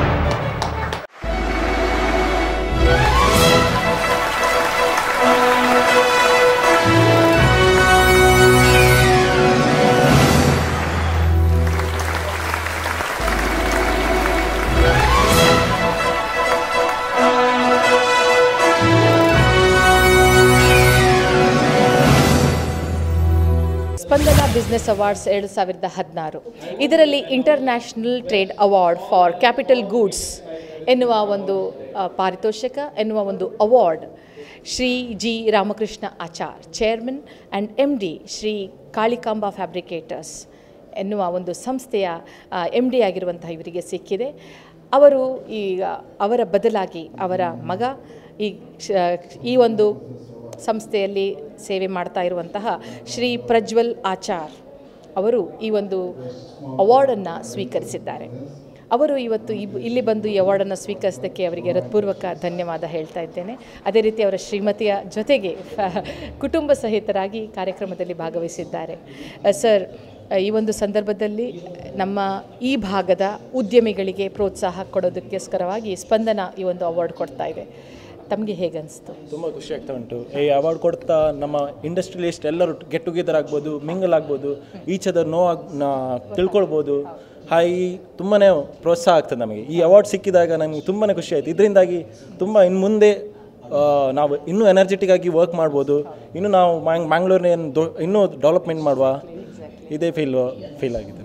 Spandana business awards ಎರಡು ಸಾವಿರದ ಹದಿನಾರು ಇದರಲ್ಲಿ international trade award for capital goods ಎನ್ನುವ ಒಂದು ಪಾರಿತೋಷಕ ಎನ್ನುವ ಒಂದು award Shri G Ramakrishna Achar, chairman and M D Shri Kalikamba fabricators ಎನ್ನುವ ಒಂದು ಸಂಸ್ಥೆಯ ಎಮ್ ಡಿ ಆಗಿರುವಂತಹ ಇವರಿಗೆ ಸಿಕ್ಕಿದೆ. ಅವರು ಈಗ ಅವರ ಬದಲಾಗಿ ಅವರ ಮಗ ಈ ಈ ಒಂದು ಸಂಸ್ಥೆಯಲ್ಲಿ ಸೇವೆ ಮಾಡ್ತಾ ಇರುವಂತಹ ಶ್ರೀ ಪ್ರಜ್ವಲ್ ಆಚಾರ್ ಅವರು ಈ ಒಂದು ಅವಾರ್ಡನ್ನು ಸ್ವೀಕರಿಸಿದ್ದಾರೆ. ಅವರು ಇವತ್ತು ಇಲ್ಲಿ ಬಂದು ಈ ಅವಾರ್ಡನ್ನು ಸ್ವೀಕರಿಸಿದ್ದಕ್ಕೆ ಅವರಿಗೆ ಹೃತ್ಪೂರ್ವಕ ಧನ್ಯವಾದ ಹೇಳ್ತಾ ಇದ್ದೇನೆ. ಅದೇ ರೀತಿ ಅವರ ಶ್ರೀಮತಿಯ ಜೊತೆಗೆ ಕುಟುಂಬ ಸಹಿತರಾಗಿ ಕಾರ್ಯಕ್ರಮದಲ್ಲಿ ಭಾಗವಹಿಸಿದ್ದಾರೆ. ಸರ್, ಈ ಒಂದು ಸಂದರ್ಭದಲ್ಲಿ ನಮ್ಮ ಈ ಭಾಗದ ಉದ್ಯಮಿಗಳಿಗೆ ಪ್ರೋತ್ಸಾಹ ಕೊಡೋದಕ್ಕೋಸ್ಕರವಾಗಿ ಸ್ಪಂದನ ಈ ಒಂದು ಅವಾರ್ಡ್ ಕೊಡ್ತಾ ಇದೆ. ತಮಗೆ ಹೇಗೆ ಅನಿಸ್ತು? ತುಂಬ ಖುಷಿ ಆಗ್ತಾ ಉಂಟು. ಈ ಅವಾರ್ಡ್ ಕೊಡ್ತಾ ನಮ್ಮ ಇಂಡಸ್ಟ್ರಿಯಲಿಸ್ಟ್ ಎಲ್ಲರೂ ಗೆಟ್ ಟುಗೆದರ್ ಆಗ್ಬೋದು, ಮಿಂಗಲ್ ಆಗ್ಬೋದು, ಈಚ್ ಅದರ್ ನೋ ಆಗಿ ತಿಳ್ಕೊಳ್ಬೋದು. ಹಾಗೆ ತುಂಬಾ ಪ್ರೋತ್ಸಾಹ ಆಗ್ತದೆ ನಮಗೆ. ಈ ಅವಾರ್ಡ್ ಸಿಕ್ಕಿದಾಗ ನಮಗೆ ತುಂಬಾ ಖುಷಿ ಆಯಿತು. ಇದರಿಂದಾಗಿ ತುಂಬ ಇನ್ನು ಮುಂದೆ ನಾವು ಇನ್ನೂ ಎನರ್ಜೆಟಿಕ್ ಆಗಿ ವರ್ಕ್ ಮಾಡ್ಬೋದು. ಇನ್ನು ನಾವು ಮ್ಯಾಂಗ್ ಮ್ಯಾಂಗ್ಳೂರ್ನ ದೊ ಇನ್ನೂ ಡೆವಲಪ್ಮೆಂಟ್ ಮಾಡುವ ಇದೇ ಫೀಲ್ ಫೀಲ್ ಆಗಿದೆ.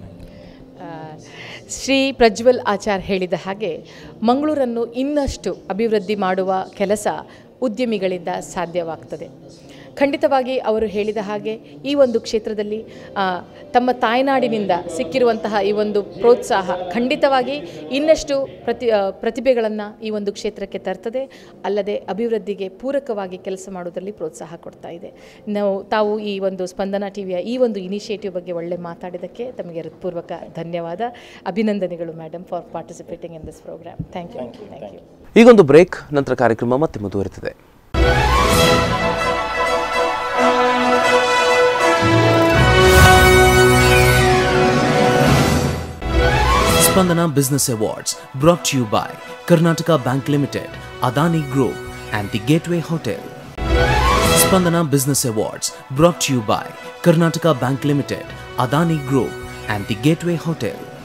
ಶ್ರೀ ಪ್ರಜ್ವಲ್ ಆಚಾರ್ ಹೇಳಿದ ಹಾಗೆ ಮಂಗಳೂರನ್ನು ಇನ್ನಷ್ಟು ಅಭಿವೃದ್ಧಿ ಮಾಡುವ ಕೆಲಸ ಉದ್ಯಮಿಗಳಿಂದ ಸಾಧ್ಯವಾಗ್ತದೆ. ಖಂಡಿತವಾಗಿ ಅವರು ಹೇಳಿದ ಹಾಗೆ ಈ ಒಂದು ಕ್ಷೇತ್ರದಲ್ಲಿ ತಮ್ಮ ತಾಯ್ನಾಡಿನಿಂದ ಸಿಕ್ಕಿರುವಂತಹ ಈ ಒಂದು ಪ್ರೋತ್ಸಾಹ ಖಂಡಿತವಾಗಿ ಇನ್ನಷ್ಟು ಪ್ರತಿ ಪ್ರತಿಭೆಗಳನ್ನು ಈ ಒಂದು ಕ್ಷೇತ್ರಕ್ಕೆ ತರ್ತದೆ, ಅಲ್ಲದೆ ಅಭಿವೃದ್ಧಿಗೆ ಪೂರಕವಾಗಿ ಕೆಲಸ ಮಾಡೋದರಲ್ಲಿ ಪ್ರೋತ್ಸಾಹ ಕೊಡ್ತಾ ಇದೆ. ನಾವು ತಾವು ಈ ಒಂದು ಸ್ಪಂದನ ಟಿ ವಿಯ ಈ ಒಂದು ಇನಿಷಿಯೇಟಿವ್ ಬಗ್ಗೆ ಒಳ್ಳೆ ಮಾತಾಡಿದ್ದಕ್ಕೆ ತಮಗೆ ಹೃತ್ಪೂರ್ವಕ ಧನ್ಯವಾದ, ಅಭಿನಂದನೆಗಳು madam for participating in this programme. Thank you thank you. ಈಗೊಂದು ಬ್ರೇಕ್, ನಂತರ ಕಾರ್ಯಕ್ರಮ ಮತ್ತೆ ಮುಂದುವರಿತದೆ. Spandana Business Awards brought to you by Karnataka Bank Limited, Adani Group and the Gateway Hotel. Spandana Business Awards brought to you by Karnataka Bank Limited, Adani Group and the Gateway Hotel.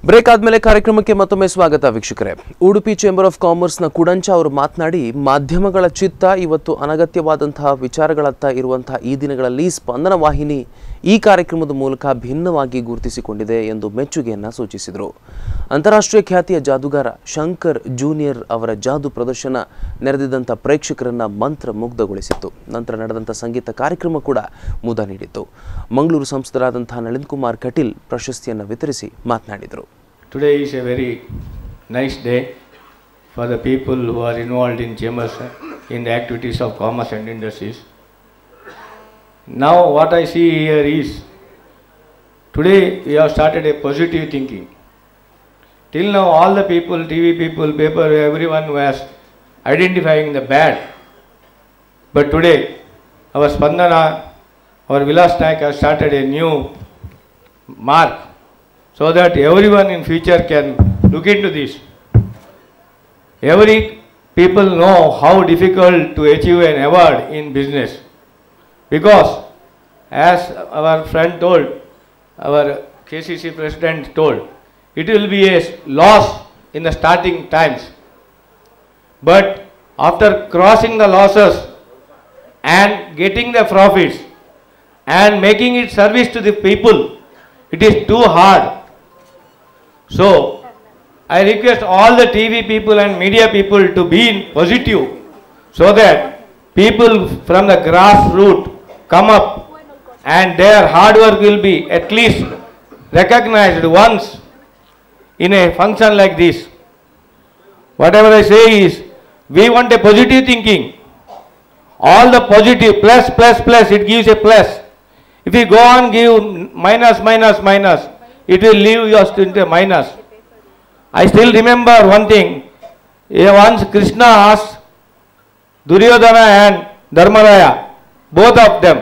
Break ಆದಮೇಲೆ ಕಾರ್ಯಕ್ರಮಕ್ಕೆ ಮತ್ತೊಮ್ಮೆ ಸ್ವಾಗತ ವೀಕ್ಷಕರೇ. Udupi chamber of ಕಾಮರ್ಸ್ನ ಕುಡಂಚ ಅವರು ಮಾತನಾಡಿ, ಮಾಧ್ಯಮಗಳ ಚಿತ್ತ ಇವತ್ತು ಅನಗತ್ಯವಾದಂತಹ ವಿಚಾರಗಳತ್ತ ಇರುವಂತಹ ಈ ದಿನಗಳಲ್ಲಿ ಸ್ಪಂದನ ವಾಹಿನಿ ಈ ಕಾರ್ಯಕ್ರಮದ ಮೂಲಕ ಭಿನ್ನವಾಗಿ ಗುರುತಿಸಿಕೊಂಡಿದೆ ಎಂದು ಮೆಚ್ಚುಗೆಯನ್ನು ಸೂಚಿಸಿದರು. ಅಂತಾರಾಷ್ಟ್ರೀಯ ಖ್ಯಾತಿಯ ಜಾದೂಗಾರ ಶಂಕರ್ ಜೂನಿಯರ್ ಅವರ ಜಾದು ಪ್ರದರ್ಶನ ನೆರೆದಿದ್ದಂಥ ಪ್ರೇಕ್ಷಕರನ್ನ ಮಂತ್ರ ಮುಗ್ಧಗೊಳಿಸಿತ್ತು. ನಂತರ ನಡೆದಂಥ ಸಂಗೀತ ಕಾರ್ಯಕ್ರಮ ಕೂಡ ಮುದ ನೀಡಿತ್ತು. ಮಂಗಳೂರು ಸಂಸದರಾದಂತಹ ನಳಿನ್ ಕುಮಾರ್ ಕಟೀಲ್ ಪ್ರಶಸ್ತಿಯನ್ನು ವಿತರಿಸಿ ಮಾತನಾಡಿದರು. Today is a very nice day for the people who are involved in chambers in the activities of commerce and industries. Now what I see here is, today we have started a positive thinking. Till now all the people, T V people, paper, everyone was identifying the bad. But today our Spandana, our Ullas has started a new mark, so that everyone in future can look into this. Every people know how difficult to achieve an award in business, because as our friend told, our K C C I president told, it will be a loss in the starting times, but after crossing the losses and getting the profits and making it service to the people, it is too hard. So I request all the T V people and media people to be positive, so that people from the grassroots come up and their hard work will be at least recognized once in a function like this. Whatever I say is, we want a positive thinking. All the positive, plus, plus, plus, it gives a plus. If we go on give minus, minus, minus, it will leave us into a minus. I still remember one thing. Once Krishna asked Duryodhana and Dharmaraya, both of them,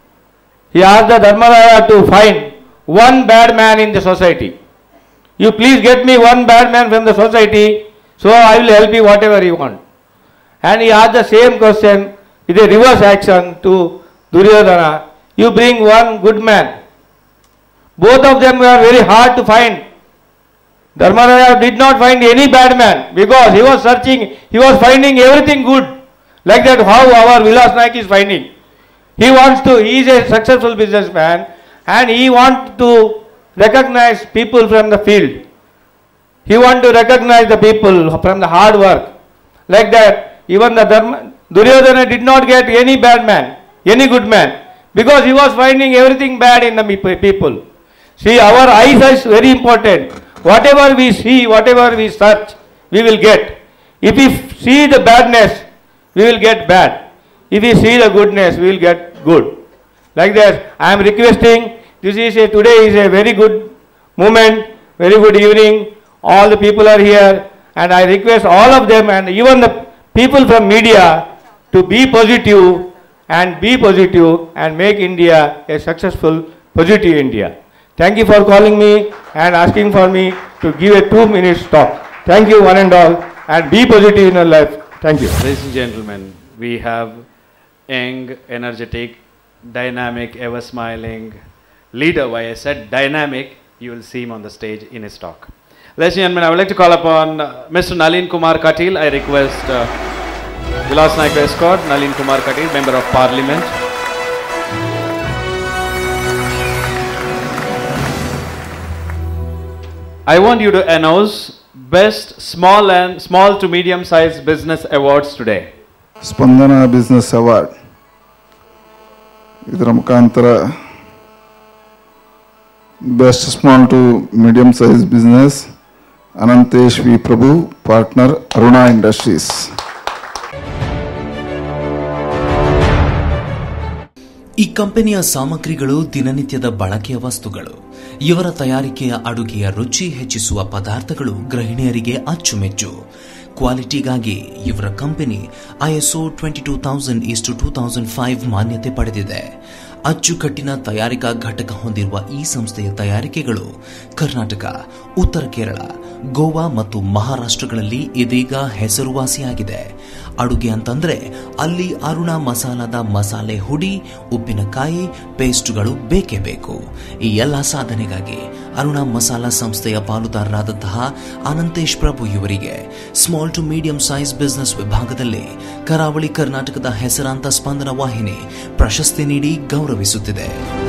he asked the Dharmaraya to find one bad man in the society. You please get me one bad man from the society, so I will help you whatever you want. And he asked the same question with a reverse action to Duryodhana. You bring one good man. Both of them were very hard to find. Dharmaraya did not find any bad man, because he was searching, he was finding everything good. Like that how our Vilas Naik is finding. He wants to, he is a successful businessman and he wants to recognize people from the field. He wants to recognize the people from the hard work. Like that, even the Dharma, Duryodhana did not get any bad man, any good man, because he was finding everything bad in the people. See, our eyes is very important. Whatever we see, whatever we search, we will get. If we see the badness, we will get bad. If we see the goodness, we will get good. Like that, I am requesting, this is a, today is a very good moment, very good evening. All the people are here, and I request all of them and even the people from media to be positive and be positive and make India a successful, positive India. Thank you for calling me and asking for me to give a two minutes talk. Thank you one and all, and be positive in your life. Thank you. Ladies and gentlemen, we have young, energetic, dynamic, ever smiling leader. Why I said dynamic, you will see him on the stage in his talk. Ladies and gentlemen, I would like to call upon uh, Mister Nalin Kumar Kateel. I request uh, Vilas Naik escort, Nalin Kumar Kateel, Member of Parliament. I want you to announce best small and small to medium sized business awards today. Spandana Business Award. ಇದರ ಮುಖಾಂತರ best small to medium size business Ananthesh V Prabhu, partner Aruna industries. ಈ ಕಂಪನಿಯ ಸಾಮಗ್ರಿಗಳು ದಿನನಿತ್ಯದ ಬಳಕೆಯ ವಸ್ತುಗಳು. ಇವರ ತಯಾರಿಕೆಯ ಅಡುಗೆಯ ರುಚಿ ಹೆಚ್ಚಿಸುವ ಪದಾರ್ಥಗಳು ಗೃಹಿಣಿಯರಿಗೆ ಅಚ್ಚುಮೆಚ್ಚು. ಕ್ವಾಲಿಟಿಗಾಗಿ ಇವರ company ISO twenty two thousand is to two thousand five ಮಾನ್ಯತೆ ಪಡೆದಿದೆ. ಅಚ್ಚುಕಟ್ಟಿನ ತಯಾರಿಕಾ ಘಟಕ ಹೊಂದಿರುವ ಈ ಸಂಸ್ಥೆಯ ತಯಾರಿಕೆಗಳು ಕರ್ನಾಟಕ, ಉತ್ತರ ಕೇರಳ, ಗೋವಾ ಮತ್ತು ಮಹಾರಾಷ್ಟ್ರಗಳಲ್ಲಿ ಇದೀಗ ಹೆಸರುವಾಸಿಯಾಗಿದೆ. ಅಡುಗೆ ಅಂತಂದ್ರೆ ಅಲ್ಲಿ ಅರುಣಾ ಮಸಾಲಾದ ಮಸಾಲೆ ಹುಡಿ, ಉಪ್ಪಿನಕಾಯಿ, ಪೇಸ್ಟ್ಗಳು ಬೇಕೇ ಬೇಕು. ಈ ಎಲ್ಲ ಸಾಧನೆಗಾಗಿ ಅರುಣಾ ಮಸಾಲಾ ಸಂಸ್ಥೆಯ ಪಾಲುದಾರರಾದಂತಹ ಅನಂತೇಶ್ ಪ್ರಭು ಇವರಿಗೆ small to medium size business ವಿಭಾಗದಲ್ಲಿ ಕರಾವಳಿ ಕರ್ನಾಟಕದ ಹೆಸರಾಂತ ಸ್ಪಂದನ ವಾಹಿನಿ ಪ್ರಶಸ್ತಿ ನೀಡಿ ಗೌರವಿಸುತ್ತಿದೆ.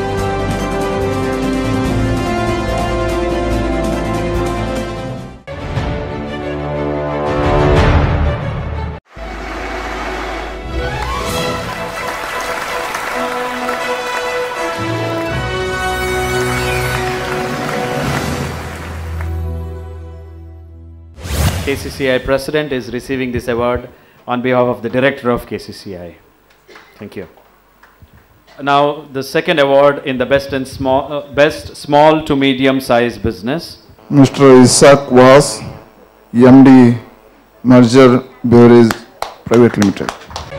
K C C I President is receiving this award on behalf of the Director of K C C I. Thank you. Now, the second award in the Best and Small, uh, Best Small to Medium Size Business. Mister Isaac was M D Merger Breweries Private Limited.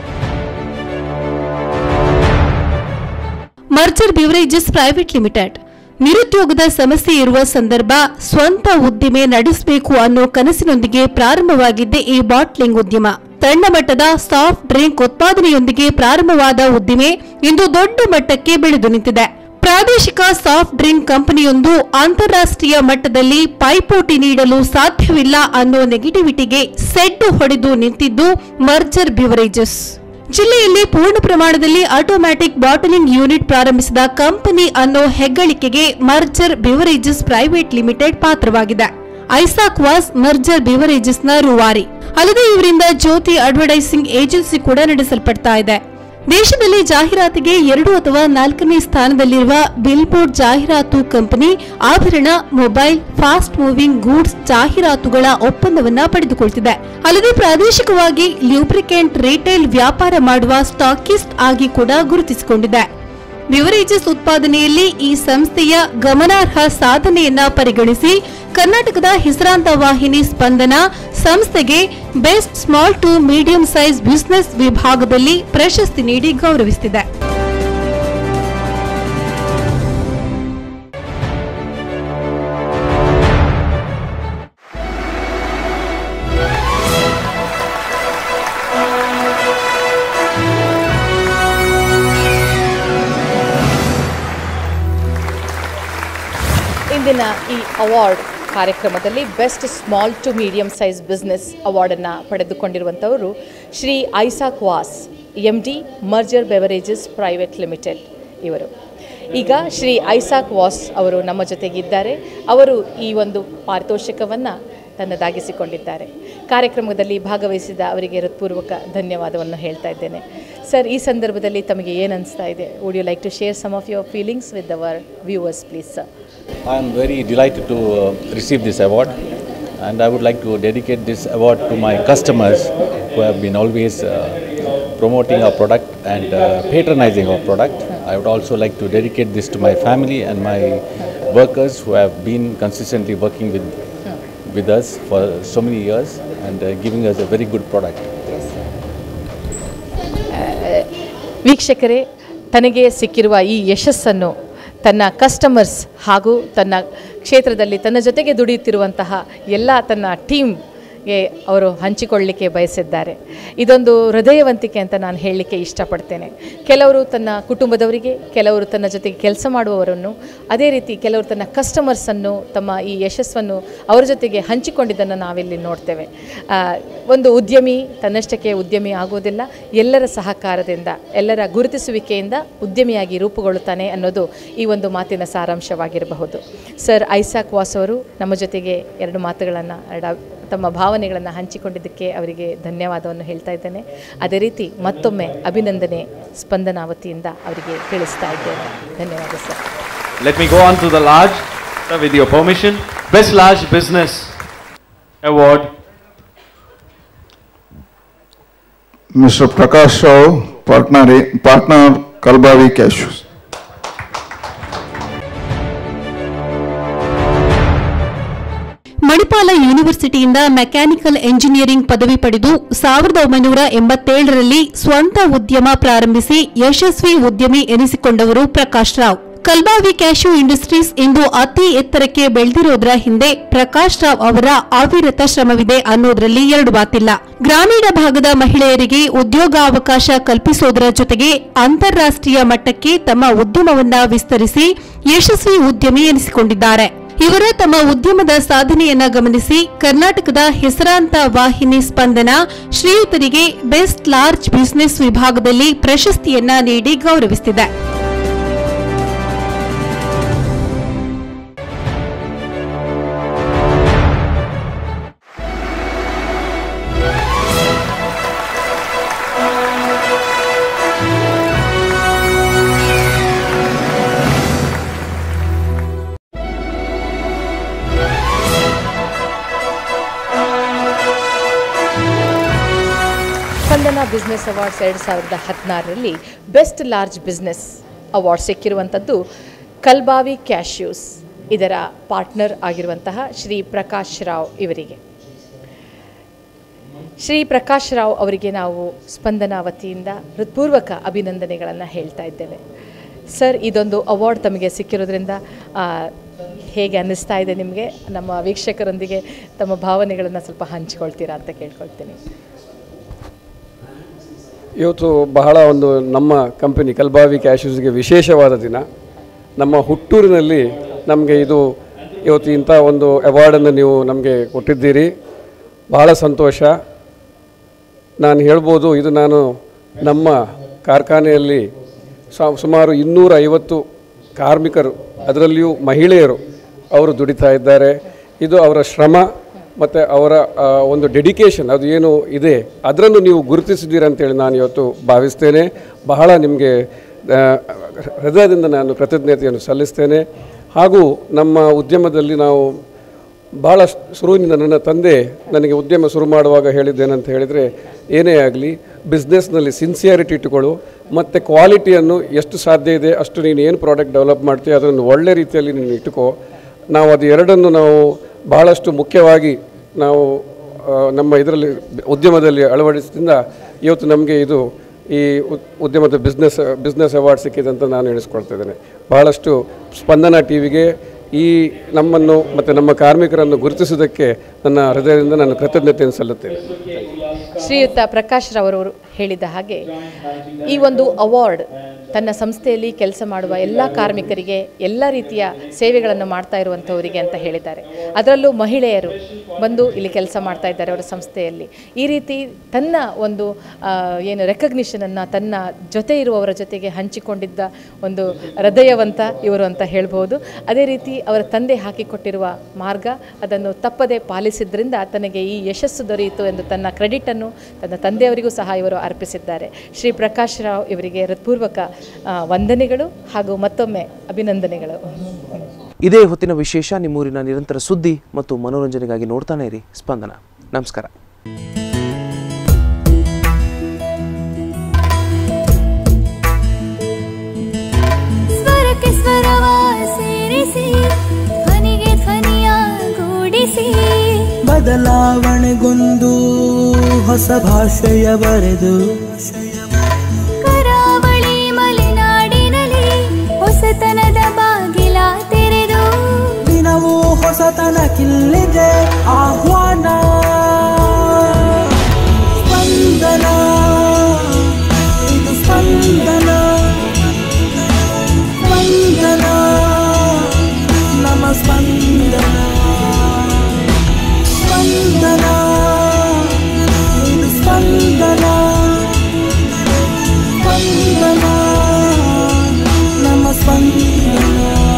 Merger beverages private limited ನಿರುದ್ಯೋಗದ ಸಮಸ್ಯೆ ಇರುವ ಸಂದರ್ಭ ಸ್ವಂತ ಉದ್ದಿಮೆ ನಡೆಸಬೇಕು ಅನ್ನೋ ಕನಸಿನೊಂದಿಗೆ ಪ್ರಾರಂಭವಾಗಿದ್ದೆ ಈ bottling ಉದ್ಯಮ. ತಣ್ಣ ಮಟ್ಟದ ಸಾಫ್ಟ್ ಡ್ರಿಂಕ್ ಉತ್ಪಾದನೆಯೊಂದಿಗೆ ಪ್ರಾರಂಭವಾದ ಉದ್ದಿಮೆ ಇಂದು ದೊಡ್ಡ ಮಟ್ಟಕ್ಕೆ ಬೆಳೆದು ನಿಂತಿದೆ. ಪ್ರಾದೇಶಿಕ ಸಾಫ್ಟ್ ಡ್ರಿಂಕ್ ಕಂಪನಿಯೊಂದು ಅಂತಾರಾಷ್ಟ್ರೀಯ ಮಟ್ಟದಲ್ಲಿ ಪೈಪೋಟಿ ನೀಡಲು ಸಾಧ್ಯವಿಲ್ಲ ಅನ್ನೋ ನೆಗೆಟಿವಿಟಿಗೆ ಸೆಡ್ಡು ಹೊಡೆದು ನಿಂತಿದ್ದು ಮರ್ಜರ್ ಬ್ಯೂರೇಜಸ್. ಜಿಲ್ಲೆಯಲ್ಲಿ ಪೂರ್ಣ ಪ್ರಮಾಣದಲ್ಲಿ ಆಟೋಮ್ಯಾಟಿಕ್ ಬಾಟಲಿಂಗ್ ಯೂನಿಟ್ ಪ್ರಾರಂಭಿಸಿದ ಕಂಪನಿ ಅನ್ನೋ ಹೆಗ್ಗಳಿಕೆಗೆ ಮರ್ಜರ್ ಬ್ಯೂರೇಜಸ್ ಪ್ರೈವೇಟ್ ಲಿಮಿಟೆಡ್ ಪಾತ್ರವಾಗಿದೆ. ಐಸಾಕ್ ವಾಸ್ ಮರ್ಜರ್ ಬ್ಯೂರೇಜಸ್ನ ರೂವಾರಿ. ಅಲ್ಲದೆ ಇವರಿಂದ ಜ್ಯೋತಿ ಅಡ್ವರ್ಟೈಸಿಂಗ್ ಏಜೆನ್ಸಿ ಕೂಡ ನಡೆಸಲ್ಪಡ್ತಾ ಇದೆ. ದೇಶದಲ್ಲಿ ಜಾಹೀರಾತಿಗೆ ಎರಡು ಅಥವಾ ನಾಲ್ಕನೇ ಸ್ಥಾನದಲ್ಲಿರುವ ಬಿಲ್ಬೋರ್ಡ್ ಜಾಹೀರಾತು ಕಂಪನಿ ಆಭರಣ, ಮೊಬೈಲ್, ಫಾಸ್ಟ್ ಮೂವಿಂಗ್ ಗೂಡ್ಸ್ ಜಾಹೀರಾತುಗಳ ಒಪ್ಪಂದವನ್ನ ಪಡೆದುಕೊಳ್ತಿದೆ. ಅಲ್ಲದೆ ಪ್ರಾದೇಶಿಕವಾಗಿ ಲ್ಯೂಬ್ರಿಕೆಂಟ್ ರಿಟೇಲ್ ವ್ಯಾಪಾರ ಮಾಡುವ ಸ್ಟಾಕಿಸ್ಟ್ ಆಗಿ ಕೂಡ ಗುರುತಿಸಿಕೊಂಡಿದೆ. ಬ್ಯೂರೇಜಸ್ ಉತ್ಪಾದನೆಯಲ್ಲಿ ಈ ಸಂಸ್ಥೆಯ ಗಮನಾರ್ಹ ಸಾಧನೆಯನ್ನ ಪರಿಗಣಿಸಿ ಕರ್ನಾಟಕದ ಹೆಸರಾಂತ ವಾಹಿನಿ ಸ್ಪಂದನ ಸಂಸ್ಥೆಗೆ best small to medium size business ವಿಭಾಗದಲ್ಲಿ ಪ್ರಶಸ್ತಿ ನೀಡಿ ಗೌರವಿಸಿದೆ. ಇಂದಿನ ಈ ಅವಾರ್ಡ್ ಕಾರ್ಯಕ್ರಮದಲ್ಲಿ best small to medium size business ಅವಾರ್ಡನ್ನು ಪಡೆದುಕೊಂಡಿರುವಂಥವರು Shri Isaac Vas, M D merger beverages private limited ಇವರು. ಈಗ ಶ್ರೀ ಐಸಾಕ್ ವಾಸ್ ಅವರು ನಮ್ಮ ಜೊತೆಗಿದ್ದಾರೆ. ಅವರು ಈ ಒಂದು ಪಾರಿತೋಷಿಕವನ್ನು ತನ್ನದಾಗಿಸಿಕೊಂಡಿದ್ದಾರೆ. ಕಾರ್ಯಕ್ರಮದಲ್ಲಿ ಭಾಗವಹಿಸಿದ ಅವರಿಗೆ ಹೃತ್ಪೂರ್ವಕ ಧನ್ಯವಾದವನ್ನು ಹೇಳ್ತಾ ಇದ್ದೇನೆ. ಸರ್, ಈ ಸಂದರ್ಭದಲ್ಲಿ ತಮಗೆ ಏನು ಅನಿಸ್ತಾ ಇದೆ? Would you like to share some of your feelings with our viewers please sir? I am very delighted to uh, receive this award, and I would like to dedicate this award to my customers who have been always uh, promoting our product and uh, patronizing our product. I would also like to dedicate this to my family and my workers who have been consistently working with with us for so many years and uh, giving us a very good product. ವೀಕ್ಷಕರೇ, ತನಗೆ ಸಿಕ್ಕಿರುವ ಈ ಯಶಸ್ಸನ್ನು ತನ್ನ customers ಹಾಗೂ ತನ್ನ ಕ್ಷೇತ್ರದಲ್ಲಿ ತನ್ನ ಜೊತೆಗೆ ದುಡಿಯುತ್ತಿರುವಂತಹ ಎಲ್ಲ ತನ್ನ ಟೀಮ್ಗೆ ಅವರು ಹಂಚಿಕೊಳ್ಳಲಿಕ್ಕೆ ಬಯಸಿದ್ದಾರೆ. ಇದೊಂದು ಹೃದಯವಂತಿಕೆ ಅಂತ ನಾನು ಹೇಳಲಿಕ್ಕೆ ಇಷ್ಟಪಡ್ತೇನೆ. ಕೆಲವರು ತನ್ನ ಕುಟುಂಬದವರಿಗೆ, ಕೆಲವರು ತನ್ನ ಜೊತೆಗೆ ಕೆಲಸ ಮಾಡುವವರನ್ನು, ಅದೇ ರೀತಿ ಕೆಲವರು ತನ್ನ ಕಸ್ಟಮರ್ಸನ್ನು ತಮ್ಮ ಈ ಯಶಸ್ಸನ್ನು ಅವರ ಜೊತೆಗೆ ಹಂಚಿಕೊಂಡಿದ್ದನ್ನು ನಾವಿಲ್ಲಿ ನೋಡ್ತೇವೆ. ಒಂದು ಉದ್ಯಮಿ ತನ್ನಷ್ಟಕ್ಕೆ ಉದ್ಯಮಿ ಆಗೋದಿಲ್ಲ, ಎಲ್ಲರ ಸಹಕಾರದಿಂದ, ಎಲ್ಲರ ಗುರುತಿಸುವಿಕೆಯಿಂದ ಉದ್ಯಮಿಯಾಗಿ ರೂಪುಗೊಳ್ಳುತ್ತಾನೆ ಅನ್ನೋದು ಈ ಒಂದು ಮಾತಿನ ಸಾರಾಂಶವಾಗಿರಬಹುದು. ಸರ್ ಐಸಾಕ್ ವಾಸ್ ಅವರು ನಮ್ಮ ಜೊತೆಗೆ ಎರಡು ಮಾತುಗಳನ್ನು, ತಮ್ಮ ಭಾವನೆಗಳನ್ನು ಹಂಚಿಕೊಂಡಿದ್ದಕ್ಕೆ ಅವರಿಗೆ ಧನ್ಯವಾದವನ್ನು ಹೇಳ್ತಾ ಇದ್ದೇನೆ. ಅದೇ ರೀತಿ ಮತ್ತೊಮ್ಮೆ ಅಭಿನಂದನೆ ಸ್ಪಂದನ ವತಿಯಿಂದ ಅವರಿಗೆ ತಿಳಿಸ್ತಾ ಇದ್ದೇನೆ. ಧನ್ಯವಾದ sir. Let me go on to the large, sir, with your permission. Best Large Business Award. Mister Prakash Rao, partner, partner Kalbavi Cashews. Manipal ಯೂನಿವರ್ಸಿಟಿಯಿಂದ ಮೆಕ್ಯಾನಿಕಲ್ ಎಂಜಿನಿಯರಿಂಗ್ ಪದವಿ ಪಡೆದು ಸಾವಿರದ ಒಂಬೈನೂರ ಎಂಬತ್ತೇಳರಲ್ಲಿ ಸ್ವಂತ ಉದ್ಯಮ ಪ್ರಾರಂಭಿಸಿ ಯಶಸ್ವಿ ಉದ್ಯಮಿ ಎನಿಸಿಕೊಂಡವರು ಪ್ರಕಾಶ್ ರಾವ್. ಕಲ್ಬಾವಿ ಕ್ಯಾಶ್ಯೂ ಇಂಡಸ್ಟ್ರೀಸ್ ಇಂದು ಅತಿ ಎತ್ತರಕ್ಕೆ ಬೆಳೆದಿರೋದ್ರ ಹಿಂದೆ ಪ್ರಕಾಶ್ ರಾವ್ ಅವರ ಅವಿರತ ಶ್ರಮವಿದೆ ಅನ್ನೋದ್ರಲ್ಲಿ ಎರಡು ಮಾತಿಲ್ಲ. ಗ್ರಾಮೀಣ ಭಾಗದ ಮಹಿಳೆಯರಿಗೆ ಉದ್ಯೋಗಾವಕಾಶ ಕಲ್ಪಿಸೋದರ ಜೊತೆಗೆ ಅಂತಾರಾಷ್ಟ್ರೀಯ ಮಟ್ಟಕ್ಕೆ ತಮ್ಮ ಉದ್ಯಮವನ್ನ ವಿಸ್ತರಿಸಿ ಯಶಸ್ವಿ ಉದ್ಯಮಿ ಎನಿಸಿಕೊಂಡಿದ್ದಾರೆ. ಇವರು ತಮ್ಮ ಉದ್ಯಮದ ಸಾಧನೆಯನ್ನ ಗಮನಿಸಿ ಕರ್ನಾಟಕದ ಹೆಸರಾಂತ ವಾಹಿನಿ ಸ್ಪಂದನ ಶ್ರೀಯುತರಿಗೆ ಬೆಸ್ಟ್ ಲಾರ್ಜ್ ಬಿಸಿನೆಸ್ ವಿಭಾಗದಲ್ಲಿ ಪ್ರಶಸ್ತಿಯನ್ನ ನೀಡಿ ಗೌರವಿಸಿದೆ. ಸ್ಪಂದನ ಬಿಸ್ನೆಸ್ ಅವಾರ್ಡ್ಸ್ ಎರಡು ಸಾವಿರದ ಹದಿನಾರರಲ್ಲಿ ಬೆಸ್ಟ್ ಲಾರ್ಜ್ ಬಿಸ್ನೆಸ್ ಅವಾರ್ಡ್ ಸಿಕ್ಕಿರುವಂಥದ್ದು ಕಲ್ಬಾವಿ ಕ್ಯಾಶ್ಯೂಸ್ ಇದರ ಪಾರ್ಟ್ನರ್ ಆಗಿರುವಂತಹ ಶ್ರೀ ಪ್ರಕಾಶ್ ರಾವ್ ಇವರಿಗೆ. ಶ್ರೀ ಪ್ರಕಾಶ್ ರಾವ್ ಅವರಿಗೆ ನಾವು ಸ್ಪಂದನ ವತಿಯಿಂದ ಹೃತ್ಪೂರ್ವಕ ಅಭಿನಂದನೆಗಳನ್ನು ಹೇಳ್ತಾ ಇದ್ದೇವೆ. ಸರ್, ಇದೊಂದು ಅವಾರ್ಡ್ ತಮಗೆ ಸಿಕ್ಕಿರೋದ್ರಿಂದ ಹೇಗೆ ಅನ್ನಿಸ್ತಾ ಇದೆ ನಿಮಗೆ? ನಮ್ಮ ವೀಕ್ಷಕರೊಂದಿಗೆ ತಮ್ಮ ಭಾವನೆಗಳನ್ನು ಸ್ವಲ್ಪ ಹಂಚಿಕೊಳ್ತೀರಾ ಅಂತ ಕೇಳ್ಕೊಳ್ತೀನಿ. ಇವತ್ತು ಬಹಳ ಒಂದು ನಮ್ಮ ಕಂಪನಿ ಕಲ್ಬಾವಿ ಕ್ಯಾಶ್ಯೂಸ್ಗೆ ವಿಶೇಷವಾದ ದಿನ. ನಮ್ಮ ಹುಟ್ಟೂರಿನಲ್ಲಿ ನಮಗೆ ಇದು ಇವತ್ತು ಇಂಥ ಒಂದು ಅವಾರ್ಡನ್ನು ನೀವು ನಮಗೆ ಕೊಟ್ಟಿದ್ದೀರಿ, ಬಹಳ ಸಂತೋಷ. ನಾನು ಹೇಳ್ಬೋದು, ಇದು ನಾನು ನಮ್ಮ ಕಾರ್ಖಾನೆಯಲ್ಲಿ ಸುಮಾರು ಇನ್ನೂರ ಐವತ್ತು ಕಾರ್ಮಿಕರು, ಅದರಲ್ಲಿಯೂ ಮಹಿಳೆಯರು ಅವರು ದುಡಿತಾ ಇದ್ದಾರೆ. ಇದು ಅವರ ಶ್ರಮ ಮತ್ತು ಅವರ ಒಂದು ಡೆಡಿಕೇಶನ್ ಅದು ಏನು ಇದೆ ಅದನ್ನು ನೀವು ಗುರುತಿಸಿದ್ದೀರ ಅಂತೇಳಿ ನಾನು ಇವತ್ತು ಭಾವಿಸ್ತೇನೆ. ಬಹಳ ನಿಮಗೆ ಹೃದಯದಿಂದ ನಾನು ಕೃತಜ್ಞತೆಯನ್ನು ಸಲ್ಲಿಸ್ತೇನೆ. ಹಾಗೂ ನಮ್ಮ ಉದ್ಯಮದಲ್ಲಿ ನಾವು ಭಾಳ ಶುರುವಿನಿಂದ ನನ್ನ ತಂದೆ ನನಗೆ ಉದ್ಯಮ ಶುರು ಮಾಡುವಾಗ ಹೇಳಿದ್ದೇನಂತ ಹೇಳಿದರೆ, ಏನೇ ಆಗಲಿ ಬಿಸ್ನೆಸ್ನಲ್ಲಿ ಸಿನ್ಸಿಯಾರಿಟಿ ಇಟ್ಟುಕೊಳ್ಳು ಮತ್ತು ಕ್ವಾಲಿಟಿಯನ್ನು ಎಷ್ಟು ಸಾಧ್ಯ ಇದೆ ಅಷ್ಟು ನೀನು ಏನು ಪ್ರಾಡಕ್ಟ್ ಡೆವಲಪ್ ಮಾಡ್ತೀಯ ಅದನ್ನು ಒಳ್ಳೆ ರೀತಿಯಲ್ಲಿ ನೀನು ಇಟ್ಟುಕೋ. ನಾವು ಅದು ಎರಡನ್ನು ನಾವು ಬಹಳಷ್ಟು ಮುಖ್ಯವಾಗಿ ನಾವು ನಮ್ಮ ಇದರಲ್ಲಿ ಉದ್ಯಮದಲ್ಲಿ ಅಳವಡಿಸಿದಿಂದ ಇವತ್ತು ನಮಗೆ ಇದು ಈ ಉದ್ಯಮದ ಬಿಸ್ನೆಸ್ ಬಿಸ್ನೆಸ್ ಅವಾರ್ಡ್ ಸಿಕ್ಕಿದೆ ಅಂತ ನಾನು ಎಣಿಸ್ಕೊಳ್ತಾ ಇದ್ದೇನೆ. ಬಹಳಷ್ಟು ಸ್ಪಂದನ ಟಿ ವಿಗೆ ಈ ನಮ್ಮನ್ನು ಮತ್ತು ನಮ್ಮ ಕಾರ್ಮಿಕರನ್ನು ಗುರುತಿಸುವುದಕ್ಕೆ ನನ್ನ ಹೃದಯದಿಂದ ನಾನು ಕೃತಜ್ಞತೆಯನ್ನು ಸಲ್ಲುತ್ತೇನೆ. ಶ್ರೀಯುತ ಪ್ರಕಾಶ್ ರವರವರು ಹೇಳಿದ ಹಾಗೆ ಈ ಒಂದು ಅವಾರ್ಡ್ ತನ್ನ ಸಂಸ್ಥೆಯಲ್ಲಿ ಕೆಲಸ ಮಾಡುವ ಎಲ್ಲ ಕಾರ್ಮಿಕರಿಗೆ ಎಲ್ಲ ರೀತಿಯ ಸೇವೆಗಳನ್ನು ಮಾಡ್ತಾ ಇರುವಂಥವರಿಗೆ ಅಂತ ಹೇಳಿದ್ದಾರೆ. ಅದರಲ್ಲೂ ಮಹಿಳೆಯರು ಬಂದು ಇಲ್ಲಿ ಕೆಲಸ ಮಾಡ್ತಾ ಇದ್ದಾರೆ ಅವರ ಸಂಸ್ಥೆಯಲ್ಲಿ. ಈ ರೀತಿ ತನ್ನ ಒಂದು ಏನು ರೆಕಗ್ನಿಷನನ್ನು ತನ್ನ ಜೊತೆ ಇರುವವರ ಜೊತೆಗೆ ಹಂಚಿಕೊಂಡಿದ್ದ ಒಂದು ಹೃದಯವಂತ ಇವರು ಅಂತ ಹೇಳ್ಬೋದು. ಅದೇ ರೀತಿ ಅವರ ತಂದೆ ಹಾಕಿಕೊಟ್ಟಿರುವ ಮಾರ್ಗ ಅದನ್ನು ತಪ್ಪದೆ ಪಾಲಿಸಿದ್ರಿಂದ ತನಗೆ ಈ ಯಶಸ್ಸು ದೊರೆಯಿತು ಎಂದು ತನ್ನ ಕ್ರೆಡಿಟನ್ನು ತನ್ನ ತಂದೆಯವರಿಗೂ ಸಹ ಇವರು ಅರ್ಪಿಸಿದ್ದಾರೆ. ಶ್ರೀ ಪ್ರಕಾಶ್ ರಾವ್ ಇವರಿಗೆ ಹೃತ್ಪೂರ್ವಕ ವಂದನೆಗಳು ಹಾಗೂ ಮತ್ತೊಮ್ಮೆ ಅಭಿನಂದನೆಗಳು. ಇದೇ ಹೊತ್ತಿನ ವಿಶೇಷ. ನಿಮ್ಮೂರಿನ ನಿರಂತರ ಸುದ್ದಿ ಮತ್ತು ಮನೋರಂಜನೆಗಾಗಿ ನೋಡ್ತಾನೆ ಇರಿ ಸ್ಪಂದನ. ನಮಸ್ಕಾರ. ಸ್ವರಕ್ಕೆ ಸ್ವರವ ಸೇರಿಸಿ ಧ್ವನಿಗೆ ಧ್ವನಿಯ ಗೂಡಿಸಿ ಬದಲಾವಣೆಗೊಂದು ಹೊಸ ಭಾಷೆಯ ಬರೆದು ಕರಾವಳಿ ಮಲೆನಾಡಿನಲ್ಲಿ ಹೊಸತನದ ಬಾಗಿಲ ತೆರೆದು ದಿನವೂ ಹೊಸತನಕ್ಕಿಲ್ಲಿದೆ ಆಹ್ವಾನ. ಸ್ಪಂದನ, ಇದು ಸ್ಪಂದನ, ಸ್ಪಂದನ, ನಮ್ಮ ಸ್ಪಂದನ, ಸ್ಪಂದನ, ಇದು ಸ್ಪಂದನ, ಸ್ಪಂದನ, ನಮ್ಮ ಸ್ಪಂದನ.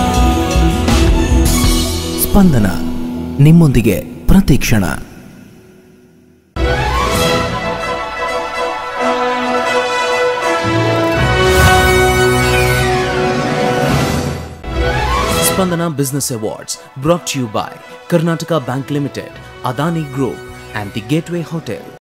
ಸ್ಪಂದನ, ನಿಮ್ಮೊಂದಿಗೆ ಪ್ರತಿ ಕ್ಷಣ. Spandana Business Awards brought to you by Karnataka Bank Limited, Adani Group and the Gateway Hotel.